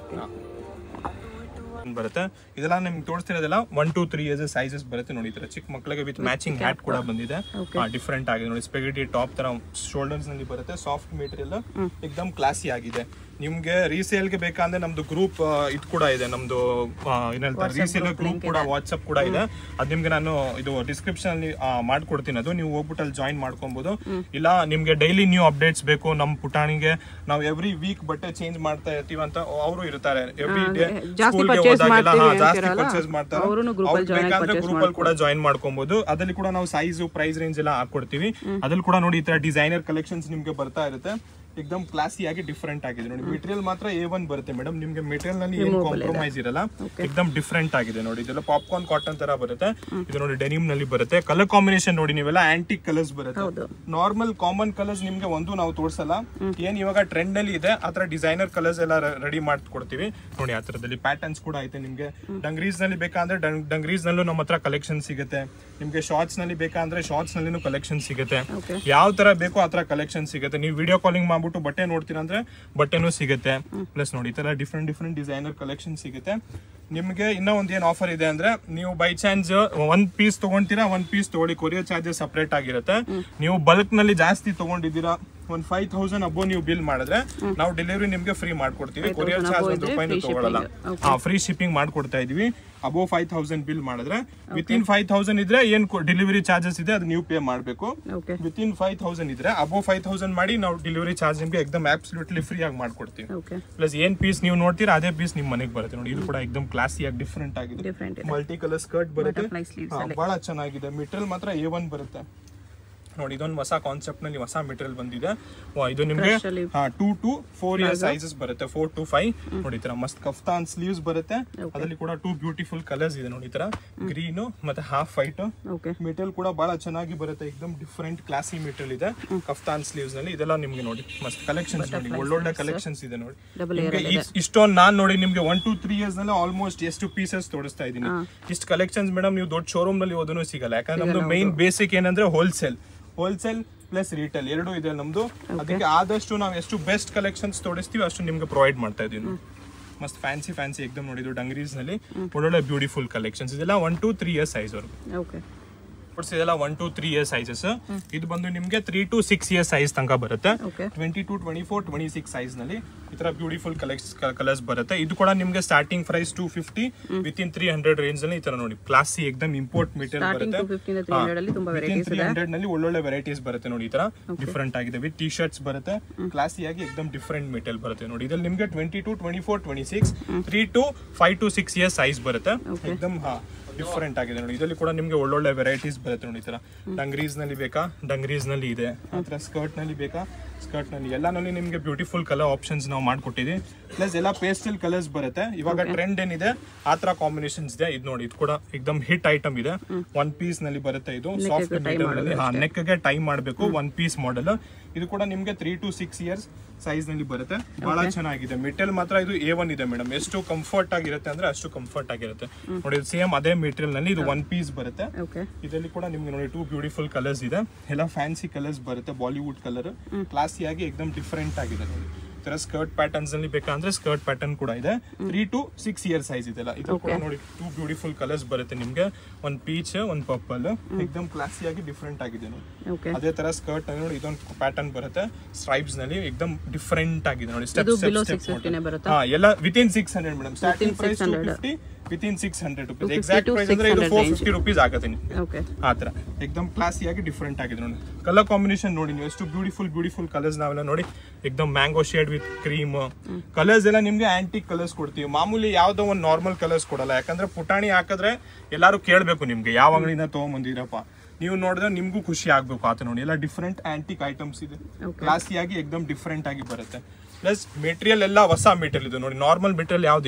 ಬರುತ್ತೆ. ಇದೆಲ್ಲ ನಿಮ್ಗೆ ತೋರಿಸ್ತಿರೋದೆಲ್ಲ one to three years sizes ಬರುತ್ತೆ ನೋಡಿ. ಈ ತರ ಚಿಕ್ಕ ಮಕ್ಕಳಿಗೆ ವಿತ್ ಮ್ಯಾಚಿಂಗ್ ಹ್ಯಾಟ್ ಕೂಡ ಬಂದಿದೆ, ಡಿಫರೆಂಟ್ ಆಗಿದೆ ನೋಡಿ. ಸ್ಪೆಗೇಟಿ ಟಾಪ್ ತರ ಶೋಲ್ಡರ್ಸ್ ನಲ್ಲಿ ಬರುತ್ತೆ, ಸಾಫ್ಟ್ ಮೆಟೀರಿಯಲ್, ಎಕ್ದಮ್ ಕ್ಲಾಸಿ ಆಗಿದೆ. ನಿಮ್ಗೆ ರೀಸೇಲ್ ಗೆ ಬೇಕಂದ್ರೆ ನಮ್ದು ಗ್ರೂಪ್ ಇದು ಕೂಡ ಇದೆ, ನಮ್ದು ಏನಂತಾರೆ ರೀಸೇಲ್ ಗ್ರೂಪ್ ಕೂಡ, ವಾಟ್ಸ್ಆಪ್ ಕೂಡ ಇದೆ. ಅದ್ ನಿಮ್ಗೆ ನಾನು ಇದು ಡಿಸ್ಕ್ರಿಪ್ಷನ್ ಅಲ್ಲಿ ಮಾಡ್ಕೊಡ್ತೀನಿ, ಅದು ನೀವು ಹೋಗ್ಬಿಟ್ಟು ಅಲ್ಲಿ ಜಾಯಿನ್ ಮಾಡ್ಕೊಬಹುದು. ಇಲ್ಲ ನಿಮ್ಗೆ ಡೈಲಿ ನ್ಯೂ ಅಪ್ಡೇಟ್ಸ್ ಬೇಕು, ನಮ್ ಪುಟಾಣಿಗೆ ನಾವು ಎವ್ರಿ ವೀಕ್ ಬಟ್ಟೆ ಚೇಂಜ್ ಮಾಡ್ತಾ ಇರ್ತೀವಿ ಅಂತ ಅವರು ಇರ್ತಾರೆ. ಎವ್ರಿ ಡೇ ಸ್ಕೂಲ್ಗೆ ಹೋದಾಗೆಲ್ಲ ಜಾಸ್ತಿ ಪರ್ಚೇಸ್ ಮಾಡ್ತಾರೆ, ಬೇಕಂದ್ರೆ ಗ್ರೂಪ್ ಅಲ್ಲಿ ಕೂಡ ಜಾಯಿನ್ ಮಾಡ್ಕೊಬಹುದು. ಅದ್ರಲ್ಲಿ ಕೂಡ ನಾವು ಸೈಜ್ ಪ್ರೈಸ್ ರೇಂಜ್ ಎಲ್ಲ ಹಾಕೊಡ್ತೀವಿ. ಅದ್ರಲ್ಲಿ ಕೂಡ ನೋಡಿ ಈ ತರ ಡಿಸೈನರ್ ಕಲೆಕ್ಷನ್ಸ್ ನಿಮ್ಗೆ ಬರ್ತಾ ಇರುತ್ತೆ, ಎಕ್ದಮ್ ಕ್ಲಾಸಿ ಆಗಿ ಡಿಫರೆಂಟ್ ಆಗಿದೆ ನೋಡಿ. ಮೆಟೀರಿಯಲ್ ಮಾತ್ರ ಎ ಒನ್ ಬರುತ್ತೆ ಮೇಡಮ್, ನಿಮ್ಗೆ ಮೆಟೀರಿಯಲ್ ನಲ್ಲಿ ಏನು ಕಾಂಪ್ರಮೈಸ್ ಇರಲ್ಲ, ಎಕ್ದಮ್ ಡಿಫರೆಂಟ್ ಆಗಿದೆ ನೋಡಿ. ಇದೆಲ್ಲ ಪಾಪ್ಕಾರ್ನ್ ಕಾಟನ್ ತರ ಬರುತ್ತೆ, ಇದು ನೋಡಿ ಡೆನಿಮ್ ನಲ್ಲಿ ಬರುತ್ತೆ. ಕಲರ್ ಕಾಂಬಿನೇಷನ್ ನೋಡಿ, ನೀವೆಲ್ಲ ಆಂಟಿಕ್ ಕಲರ್ಸ್ ಬರುತ್ತೆ. ನಾರ್ಮಲ್ ಕಾಮನ್ ಕಲರ್ಸ್ ನಿಮ್ಗೆ ಒಂದು ನಾವು ತೋರ್ಸಲ್ಲ, ಏನ್ ಇವಾಗ ಟ್ರೆಂಡ್ ನಲ್ಲಿ ಇದೆ ಆತರ ಡಿಸೈನರ್ ಕಲರ್ಸ್ ಎಲ್ಲ ರೆಡಿ ಮಾಡ್ಕೊಡ್ತೀವಿ ನೋಡಿ. ಆ ತರದಲ್ಲಿ ಪ್ಯಾಟರ್ನ್ಸ್ ಕೂಡ ಐತೆ ನಿಮ್ಗೆ. ಡಂಗ್ರೀಸ್ ನಲ್ಲಿ ಬೇಕಂದ್ರೆ ಡಂಗ್ರೀಸ್ ನಲ್ಲೂ ನಮ್ಮ ಹತ್ರ ಕಲೆಕ್ಷನ್ ಸಿಗುತ್ತೆ. ನಿಮ್ಗೆ ಶಾರ್ಟ್ಸ್ ನಲ್ಲಿ ಬೇಕಂದ್ರೆ ಶಾರ್ಟ್ಸ್ ನಲ್ಲಿ ಕಲೆಕ್ಷನ್ ಸಿಗುತ್ತೆ. ಯಾವ ತರ ಬೇಕೋ ಆ ತರ ಕಲೆಕ್ಷನ್ ಸಿಗುತ್ತೆ. ನೀವು ವಿಡಿಯೋ ಕಾಲಿಂಗ್ ಮಾಡ್ಬಿಟ್ಟು ಬಟ್ಟೆ ನೋಡ್ತೀರಾ ಅಂದ್ರೆ ಬಟ್ಟೆನೂ ಸಿಗುತ್ತೆ. ಪ್ಲಸ್ ನೋಡಿ ಈ ತರ ಡಿಫ್ರೆಂಟ್ ಡಿಫ್ರೆಂಟ್ ಡಿಸೈನರ್ ಕಲೆಕ್ಷನ್ ಸಿಗುತ್ತೆ ನಿಮ್ಗೆ. ಇನ್ನ ಒಂದ್ ಏನ್ ಆಫರ್ ಇದೆ ಅಂದ್ರೆ, ನೀವು ಬೈ ಚಾನ್ಸ್ ಒಂದ್ ಪೀಸ್ ತಗೊಂತೀರಾ, ಒಂದ್ ಪೀಸ್ ತಗೊಳ್ಳಿ, ಕೊರಿಯರ್ ಚಾರ್ಜಸ್ ಸಪರೇಟ್ ಆಗಿರುತ್ತೆ. ನೀವು ಬಲ್ಕ್ ನಲ್ಲಿ ಜಾಸ್ತಿ ತಗೊಂಡಿದ್ದೀರಾ, ಒಂದ್ ಫೈವ್ ತೌಸಂಡ್ ಅಬೋ ನೀವು ಬಿಲ್ ಮಾಡಿದ್ರೆ ನಾವು ಡೆಲಿವರಿ ನಿಮ್ಗೆ ಫ್ರೀ ಮಾಡ್ಕೊಡ್ತೀವಿ. ಕೊರಿಯರ್ ಚಾರ್ಜ್ ಒಂದ್ ರೂಪಾಯಿನೂ ತಗೊಳ್ಳಲ್ಲ, ಫ್ರೀ ಶಿಪ್ಪಿಂಗ್ ಮಾಡ್ಕೊಡ್ತಾ ಇದೀವಿ. ಅಬೋ ಫೈವ್ ತೌಸಂಡ್ ಬಿಲ್ ಮಾಡಿದ್ರೆ ವಿತ್ ಇನ್ ಫೈವ್ ತೌಸಂಡ್ ಇದ್ರೆ ಏನ್ ಡೆಲಿವರಿ ಚಾರ್ಜಸ್ ಇದೆ ಅದು ನೀವು ಪೇ ಮಾಡಬೇಕು. ವಿತ್ ಇನ್ ಫೈವ್ ತೌಸಂಡ್ ಇದ್ರೆ ಅಬೋ ಫೈವ್ ತೌಸಂಡ್ ಮಾಡಿ ನಾವು ಡೆಲಿವರಿ ಚಾರ್ಜ್ ನಿಮ್ಗೆ ಎಕ್ದಮ್ ಅಬ್ಸಲ್ಯೂಟ್ಲಿ ಫ್ರೀ ಆಗಿ ಮಾಡ್ಕೊಡ್ತೀವಿ. ಪ್ಲಸ್ ಏನ್ ಪೀಸ್ ನೀವು ನೋಡ್ತೀರಾ ಅದೇ ಪೀಸ್ ನಿಮ್ ಮನೆಗೆ ಬರುತ್ತೆ ನೋಡಿ. ಇದು ಕೂಡ ಎಕ್ದಮ್ ಕ್ಲಾಸಿ ಆಗಿ ಡಿಫರೆಂಟ್ ಆಗಿದೆ, ಮಲ್ಟಿ ಕಲರ್ ಸ್ಕರ್ಟ್ ಬರುತ್ತೆ, ಬಹಳ ಚೆನ್ನಾಗಿದೆ. ಮೆಟೀರಿಯಲ್ ಮಾತ್ರ ಎ ಒನ್ ಬರುತ್ತೆ ನೋಡಿ. ಇದೊಂದು ಹೊಸ ಕಾನ್ಸೆಪ್ಟ್ ನಲ್ಲಿ ಹೊಸ ಮೆಟೀರಿಯಲ್ ಬಂದಿದೆ. ಇದು ನಿಮ್ಗೆ two to four year sizes ಬರುತ್ತೆ, ಫೋರ್ ಟು ಫೈವ್ ನೋಡಿ. ಈ ತರ ಮಸ್ತ್ ಕಫ್ತಾನ್ ಸ್ಲೀವ್ಸ್ ಬರುತ್ತೆ, ಅದರಲ್ಲಿ ಕೂಡ ಟೂ ಬ್ಯೂಟಿಫುಲ್ ಕಲರ್ಸ್ ಇದೆ ನೋಡಿ. ಈ ತರ ಗ್ರೀನ್ ಮತ್ತೆ ಹಾಫ್ ವೈಟ್ ಮೆಟೀರಿಯಲ್ ಕೂಡ ಬಹಳ ಚೆನ್ನಾಗಿ ಬರುತ್ತೆ, ಎಕ್ದಮ್ ಡಿಫರೆಂಟ್ ಕ್ಲಾಸಿ ಮೆಟೀರಿಯಲ್ ಇದೆ ಕಫ್ತಾನ್ ಸ್ಲೀವ್ಸ್ ನಲ್ಲಿ. ಇದೆಲ್ಲ ನಿಮ್ಗೆ ನೋಡಿ ಮಸ್ತ್ ಕಲೆಕ್ಷನ್ಸ್ ನೋಡಿ, ಒಳ್ಳೊಳ್ಳೆ ಕಲೆಕ್ಷನ್ಸ್ ಇದೆ ನೋಡಿ. ನಿಮ್ಗೆ ಇಷ್ಟೊಂದು ನಾನ್ ನೋಡಿ ನಿಮ್ಗೆ ಒನ್ ಟು ತ್ರೀ ಇಯರ್ಸ್ ನಲ್ಲಿ ಆಲ್ಮೋಸ್ಟ್ ಎಷ್ಟು ಪೀಸಸ್ ತೋರಿಸ್ತಾ ಇದೀನಿ. ಇಷ್ಟು ಕಲೆಕ್ಷನ್ಸ್ ಮೇಡಮ್ ನೀವು ದೊಡ್ಡ ಶೋರೂಮ್ ನಲ್ಲಿ ಓದೋನು ಸಿಗಲ್ಲ, ಯಾಕಂದ್ರೆ ನಮ್ದು ಮೈನ್ ಬೇಸಿಕ್ ಏನಂದ್ರೆ ಹೋಲ್ಸೇಲ್ ಹೋಲ್ಸೇಲ್ ಪ್ಲಸ್ ರಿಟೇಲ್ ಎರಡೂ ಇದೆ ನಮ್ದು. ಅದಕ್ಕೆ ಆದಷ್ಟು ನಾವು ಎಷ್ಟು ಬೆಸ್ಟ್ ಕಲೆಕ್ಷನ್ಸ್ ತೋರಿಸ್ತೀವಿ ಅಷ್ಟು ನಿಮ್ಗೆ ಪ್ರೊವೈಡ್ ಮಾಡ್ತಾ ಇದೀವಿ. ಮಸ್ತ್ ಫ್ಯಾನ್ಸಿ ಫ್ಯಾನ್ಸಿ ಎಕ್ದಮ್ ನೋಡಿದ್ರು ಡಂಗ್ರೀಸ್ ನಲ್ಲಿ ಒಳ್ಳೊಳ್ಳೆ ಬ್ಯೂಟಿಫುಲ್ ಕಲೆಕ್ಷನ್ಸ್ ಇದೆಲ್ಲ one to three years size ವರ್ಗು. ಇದೆಲ್ಲ one to three year sizes. ಇದು ಬಂದು ನಿಮ್ಗೆ three to six year size ತನಕ ಬರುತ್ತೆ. Twenty to twenty four twenty six size ನಲ್ಲಿ ಈ ತರ ಬ್ಯೂಟಿಫುಲ್ ಕಲರ್ಸ್ ಬರುತ್ತೆ. ಇದು ಕೂಡ ನಿಮ್ಗೆ starting price two fifty within three hundred range ನಲ್ಲಿ ಈ ತರ ನೋಡಿ ಕ್ಲಾಸಿ ಎಕ್ದಮ್ ಇಂಪೋರ್ಟ್ ಮೆಟೀರಿಯಲ್ ಬರುತ್ತೆ. ತ್ರೀ ಹಂಡ್ರೆಡ್ ನಲ್ಲಿ ಒಳ್ಳೊಳ್ಳೆ ವೆರೈಟೀಸ್ ಬರುತ್ತೆ ನೋಡಿ. ಈ ತರ ಡಿಫರೆಂಟ್ ಆಗಿದೆ ವಿತ್ ಟಿ ಶರ್ಟ್ಸ್ ಬರುತ್ತೆ, ಕ್ಲಾಸಿ ಆಗಿ ಎಕ್ದಮ್ ಡಿಫರೆಂಟ್ ಮೆಟೀರಿಯಲ್ ಬರುತ್ತೆ ನೋಡಿ. ಇದ್ರಲ್ಲಿ ನಿಮ್ಗೆ twenty to twenty four twenty six three to five to six years size ಬರುತ್ತೆ. ಎಕ್ದಮ್ ಹಾ ಡಿಫರೆಂಟ್ ಆಗಿದೆ ನೋಡಿ. ಇದರಲ್ಲಿ ಕೂಡ ನಿಮ್ಗೆ ಒಳ್ಳೊಳ್ಳೆ ವೆರೈಟೀಸ್ ಬರುತ್ತೆ ನೋಡಿ. ಈ ತರ ಡಂಗ್ರೀಸ್ ನಲ್ಲಿ ಬೇಕಾ ಡಂಗ್ರೀಸ್ ನಲ್ಲಿ ಇದೆ, ಆತರ ಸ್ಕರ್ಟ್ ನಲ್ಲಿ ಬೇಕಾ ಸ್ಕರ್ಟ್ ನಲ್ಲಿ, ಎಲ್ಲಾನಲ್ಲಿ ನಿಮ್ಗೆ ಬ್ಯೂಟಿಫುಲ್ ಕಲರ್ ಆಪ್ಷನ್ಸ್ ನಾವು ಮಾಡ್ಕೊಟ್ಟಿದ್ವಿ. ಪ್ಲಸ್ ಎಲ್ಲ ಪೇಸ್ಟಲ್ ಕಲರ್ಸ್ ಬರುತ್ತೆ. ಇವಾಗ ಟ್ರೆಂಡ್ ಏನಿದೆ ಆತರ ಕಾಂಬಿನೇಷನ್ಸ್ ಇದೆ. ಇದು ನೋಡಿ ಇದು ಕೂಡ ಎಕ್ದಮ್ ಹಿಟ್ ಐಟಮ್ ಇದೆ, ಒನ್ ಪೀಸ್ ನಲ್ಲಿ ಬರುತ್ತೆ. ಇದು ಸಾಫ್ಟ್ ಮೆಟೀರಿಯಲ್, ಹಾ ನೆಕ್ ಗೆ ಟೈ ಮಾಡಬೇಕು, ಒನ್ ಪೀಸ್ ಮಾಡೆಲ್. ಇದು ಕೂಡ ನಿಮ್ಗೆ three to six years size ನಲ್ಲಿ ಬರುತ್ತೆ, ಬಹಳ ಚೆನ್ನಾಗಿದೆ. ಮೆಟೀರಿಯಲ್ ಮಾತ್ರ ಇದು ಎ ಒನ್ ಇದೆ ಮೇಡಮ್, ಎಷ್ಟು ಕಂಫರ್ಟ್ ಆಗಿರುತ್ತೆ ಅಂದ್ರೆ ಅಷ್ಟು ಕಂಫರ್ಟ್ ಆಗಿರುತ್ತೆ ನೋಡಿ. ಸೇಮ್ ಅದೇ ಮೆಟೀರಿಯಲ್ ನಲ್ಲಿ ಇದು ಒನ್ ಪೀಸ್ ಬರುತ್ತೆ. ಇದರಲ್ಲಿ ಕೂಡ ನಿಮ್ಗೆ ನೋಡಿ ಟೂ ಬ್ಯೂಟಿಫುಲ್ ಕಲರ್ಸ್ ಇದೆ, ಎಲ್ಲ ಫ್ಯಾನ್ಸಿ ಕಲರ್ಸ್ ಬರುತ್ತೆ, ಬಾಲಿವುಡ್ ಕಲರ್, ಕ್ಲಾಸಿ ಆಗಿ ಎಕ್ದಮ್ ಡಿಫರೆಂಟ್ ಆಗಿದೆ ನೋಡಿ. ತರ ಸ್ಕರ್ಟ್ ಪ್ಯಾಟರ್ನ್ಸ್ ನಲ್ಲಿ ಬೇಕಂದ್ರೆ ಸ್ಕರ್ಟ್ ಪ್ಯಾಟರ್ನ್ ಕೂಡ ಇದೆ. Three to six year size ಇದೆಲ್ಲ. ಇದು ಕೂಡ ನೋಡಿ ಟೂ ಬ್ಯೂಟಿಫುಲ್ ಕಲರ್ಸ್ ಬರುತ್ತೆ ನಿಮ್ಗೆ, ಒಂದ್ ಪೀಚ್ ಒಂದ್ ಪರ್ಪಲ್, ಎಕ್ದಮ್ ಕ್ಲಾಸಿ ಆಗಿ ಡಿಫರೆಂಟ್ ಆಗಿದೆ ನೋಡಿ. ಅದೇ ತರ ಸ್ಕರ್ಟ್ ನಲ್ಲಿ ನೋಡಿ ಇದೊಂದು ಪ್ಯಾಟರ್ನ್ ಬರುತ್ತೆ ಸ್ಟ್ರೈಪ್ಸ್ ನಲ್ಲಿ, ಎಕ್ದಮ್ ಡಿಫರೆಂಟ್ ಆಗಿದೆ ನೋಡಿ. ಸ್ಟೆಪ್ ಸ್ಟೆಪ್ ಹಾ ಎಲ್ಲ within six hundred madam. Starting price two fifty within six hundred rupees. Exact price ಅಂದ್ರೆ ಇದು ಫೋರ್ ಫಿಫ್ಟಿ ರುಪೀಸ್ ಆಗುತ್ತೆ ನಿಮ್ಗೆ. ಆತರ ಎಕ್ದಮ್ ಕ್ಲಾಸಿ ಆಗಿ ಡಿಫರೆಂಟ್ ಆಗಿದೆ ನೋಡಿ. ಕಲರ್ ಕಾಂಬಿನೇಷನ್ ನೋಡಿ ನೀವು ಎಷ್ಟು ಬ್ಯೂಟಿಫುಲ್ ಬ್ಯೂಟಿಫುಲ್ ಕಲರ್ಸ್ ನಾವೆಲ್ಲ ನೋಡಿ. ಎಕ್ದಮ್ mango shade with cream colours ಎಲ್ಲ ನಿಮ್ಗೆ ಆಂಟಿಕ್ ಕಲರ್ಸ್ ಕೊಡ್ತೀವಿ. ಮಾಮೂಲಿ ಯಾವ್ದೋ ಒಂದು ನಾರ್ಮಲ್ ಕಲರ್ಸ್ ಕೊಡಲ್ಲ, ಯಾಕಂದ್ರೆ ಪುಟಾಣಿ ಹಾಕಿದ್ರೆ ಎಲ್ಲಾರು ಕೇಳ್ಬೇಕು ನಿಮ್ಗೆ ಯಾವ ಅಂಗಡಿಯಿಂದ ತಗೊಂಡ್ಬಂದಿರಪ್ಪ, ನೀವು ನೋಡಿದ್ರೆ ನಿಮ್ಗೂ ಖುಷಿ ಆಗ್ಬೇಕು. ಆತ ನೋಡಿ ಎಲ್ಲ ಡಿಫರೆಂಟ್ ಆಂಟಿಕ್ ಐಟಮ್ಸ್ ಇದೆ, ಕ್ಲಾಸಿ ಆಗಿ ಎಕ್ದಮ್ ಡಿಫರೆಂಟ್ ಆಗಿ ಬರುತ್ತೆ. ಪ್ಲಸ್ ಮೆಟೀರಿಯಲ್ ಎಲ್ಲ ಹೊಸ ಮೆಟೀರಿಯಲ್ ಇದು ನೋಡಿ. ನಾರ್ಮಲ್ ಮೆಟೀರಿಯಲ್ ಯಾವ್ದಿಲ್ಲ,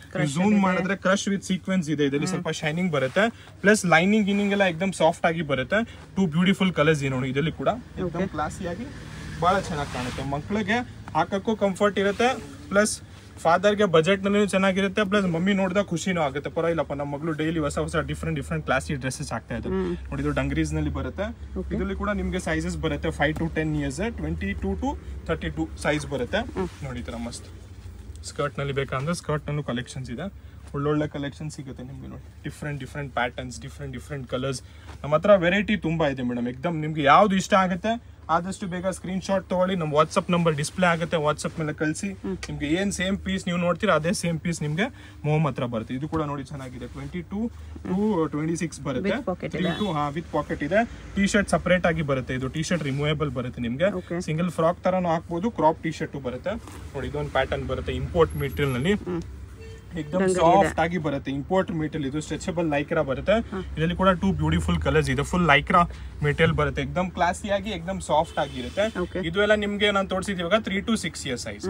ಝೂಮ್ ಮಾಡಿದ್ರೆ ಕ್ರಶ್ ವಿತ್ ಸೀಕ್ವೆನ್ಸ್ ಇದೆ, ಇದರಲ್ಲಿ ಸ್ವಲ್ಪ ಶೈನಿಂಗ್ ಬರುತ್ತೆ, ಪ್ಲಸ್ ಲೈನಿಂಗ್ ಗಿನಿಂಗ್ ಎಲ್ಲ ಎಕ್ದಮ್ ಸಾಫ್ಟ್ ಆಗಿ ಬರುತ್ತೆ. ಟೂ ಬ್ಯೂಟಿಫುಲ್ ಕಲರ್ಸ್ ಇದೆ ನೋಡಿ, ಇದರಲ್ಲಿ ಕೂಡ ಎಕ್ದಮ್ ಕ್ಲಾಸಿ ಆಗಿ ಬಹಳ ಚೆನ್ನಾಗಿ ಕಾಣುತ್ತೆ. ಮಕ್ಕಳಿಗೆ ಹಾಕಕ್ಕೂ ಕಂಫರ್ಟ್ ಇರುತ್ತೆ, ಪ್ಲಸ್ ಫಾದರ್ಗೆ ಬಜೆಟ್ ನಲ್ಲಿ ಚೆನ್ನಾಗಿರುತ್ತೆ, ಪ್ಲಸ್ ಮಮ್ಮಿ ನೋಡಿದಾಗ ಖುಷಿನೂ ಆಗುತ್ತೆ. ಪರವಾಗಿಲ್ಲಪ್ಪ ನಮ್ಮ ಮಗಳು ಡೈಲಿ ಹೊಸ ಹೊಸ ಡಿಫ್ರೆಂಟ್ ಡಿಫ್ರೆಂಟ್ ಕ್ಲಾಸಿ ಡ್ರೆಸ್ಸಸ್ ಆಗ್ತಾ ಇದೆ ನೋಡಿ. ಇದು ಡಂಗ್ರೀಸ್ ನಲ್ಲಿ ಬರುತ್ತೆ, ಇದರಲ್ಲಿ ಕೂಡ ನಿಮ್ಗೆ ಸೈಜಸ್ ಬರುತ್ತೆ five to ten years, twenty two to thirty two size ಬರುತ್ತೆ ನೋಡಿ. ಈ ತರ ಮಸ್ತ್ ಸ್ಕರ್ಟ್ ನಲ್ಲಿ ಬೇಕಂದ್ರೆ ಸ್ಕರ್ಟ್ ನಲ್ಲೂ ಕಲೆಕ್ಷನ್ಸ್ ಇದೆ, ಒಳ್ಳೊಳ್ಳೆ ಕಲೆಕ್ಷನ್ ಸಿಗುತ್ತೆ ನಿಮ್ಗೆ ನೋಡಿ. Different different patterns, different different colours, ನಮ್ಮ ಹತ್ರ ವೆರೈಟಿ ತುಂಬಾ ಇದೆ ಮೇಡಮ್. ಎಕ್ದಮ್ ನಿಮ್ಗೆ ಯಾವ್ದು ಇಷ್ಟ ಆಗುತ್ತೆ ಆದಷ್ಟು ಬೇಗ ಸ್ಕ್ರೀನ್ ಶಾಟ್ ತಗೊಳ್ಳಿ, ನಮ್ಮ ವಾಟ್ಸ್ಆಪ್ ನಂಬರ್ ಡಿಸ್ಪ್ಲೇ ಆಗುತ್ತೆ, ವಾಟ್ಸ್ಆಪ್ ಮೇಲೆ ಕಳಿಸಿ. ನಿಮ್ಗೆ ಏನ್ ಸೇಮ್ ಪೀಸ್ ನೀವು ನೋಡ್ತೀರಾ ಅದೇ ಸೇಮ್ ಪೀಸ್ ನಿಮ್ಗೆ ಮೊಹಮ್ ಹತ್ರ ಬರುತ್ತೆ. ಇದು ಕೂಡ ನೋಡಿ ಚೆನ್ನಾಗಿದೆ, twenty two to twenty six ಬರುತ್ತೆ, ವಿತ್ ಪಾಕೆಟ್ ಇದೆ. ಟಿ ಶರ್ಟ್ ಸಪರೇಟ್ ಆಗಿ ಬರುತ್ತೆ, ಇದು ಟಿ ಶರ್ಟ್ ರಿಮೂವೇಬಲ್ ಬರುತ್ತೆ ನಿಮ್ಗೆ, ಸಿಂಗಲ್ ಫ್ರಾಕ್ ತರಾನು ಹಾಕ್ಬೋದು, ಕ್ರಾಪ್ ಟಿ ಶರ್ಟ್ ಬರುತ್ತೆ ನೋಡಿ. ಇದೊಂದು ಪ್ಯಾಟರ್ನ್ ಬರುತ್ತೆ ಇಂಪೋರ್ಟ್ ಮೆಟೀರಿಯಲ್ ನಲ್ಲಿ, एकदम ಸಾಫ್ಟ್ ಆಗಿ ಬರುತ್ತೆ. ಇಂಪೋರ್ಟ್ ಮೆಟೀರಿಯಲ್ ಇದು, ಸ್ಟ್ರೆಚಬಲ್ ಲೈಕ್ರಾ ಬರುತ್ತೆ. ಇದರಲ್ಲಿ ಕೂಡ ಟೂ ಬ್ಯೂಟಿಫುಲ್ ಕಲರ್ಸ್ ಇದೆ, ಫುಲ್ ಲೈಕ್ರಾ ಮೆಟೀರಿಯಲ್ ಬರುತ್ತೆ, ಎಕ್ದಮ್ ಕ್ಲಾಸಿ ಆಗಿ ಎಕ್ದಮ್ ಸಾಫ್ಟ್ ಆಗಿರುತ್ತೆ. ಇದು ಎಲ್ಲ ನಿಮ್ಗೆ ನಾನು ತೋರಿಸಿದ್ ಇವಾಗ three to six years size.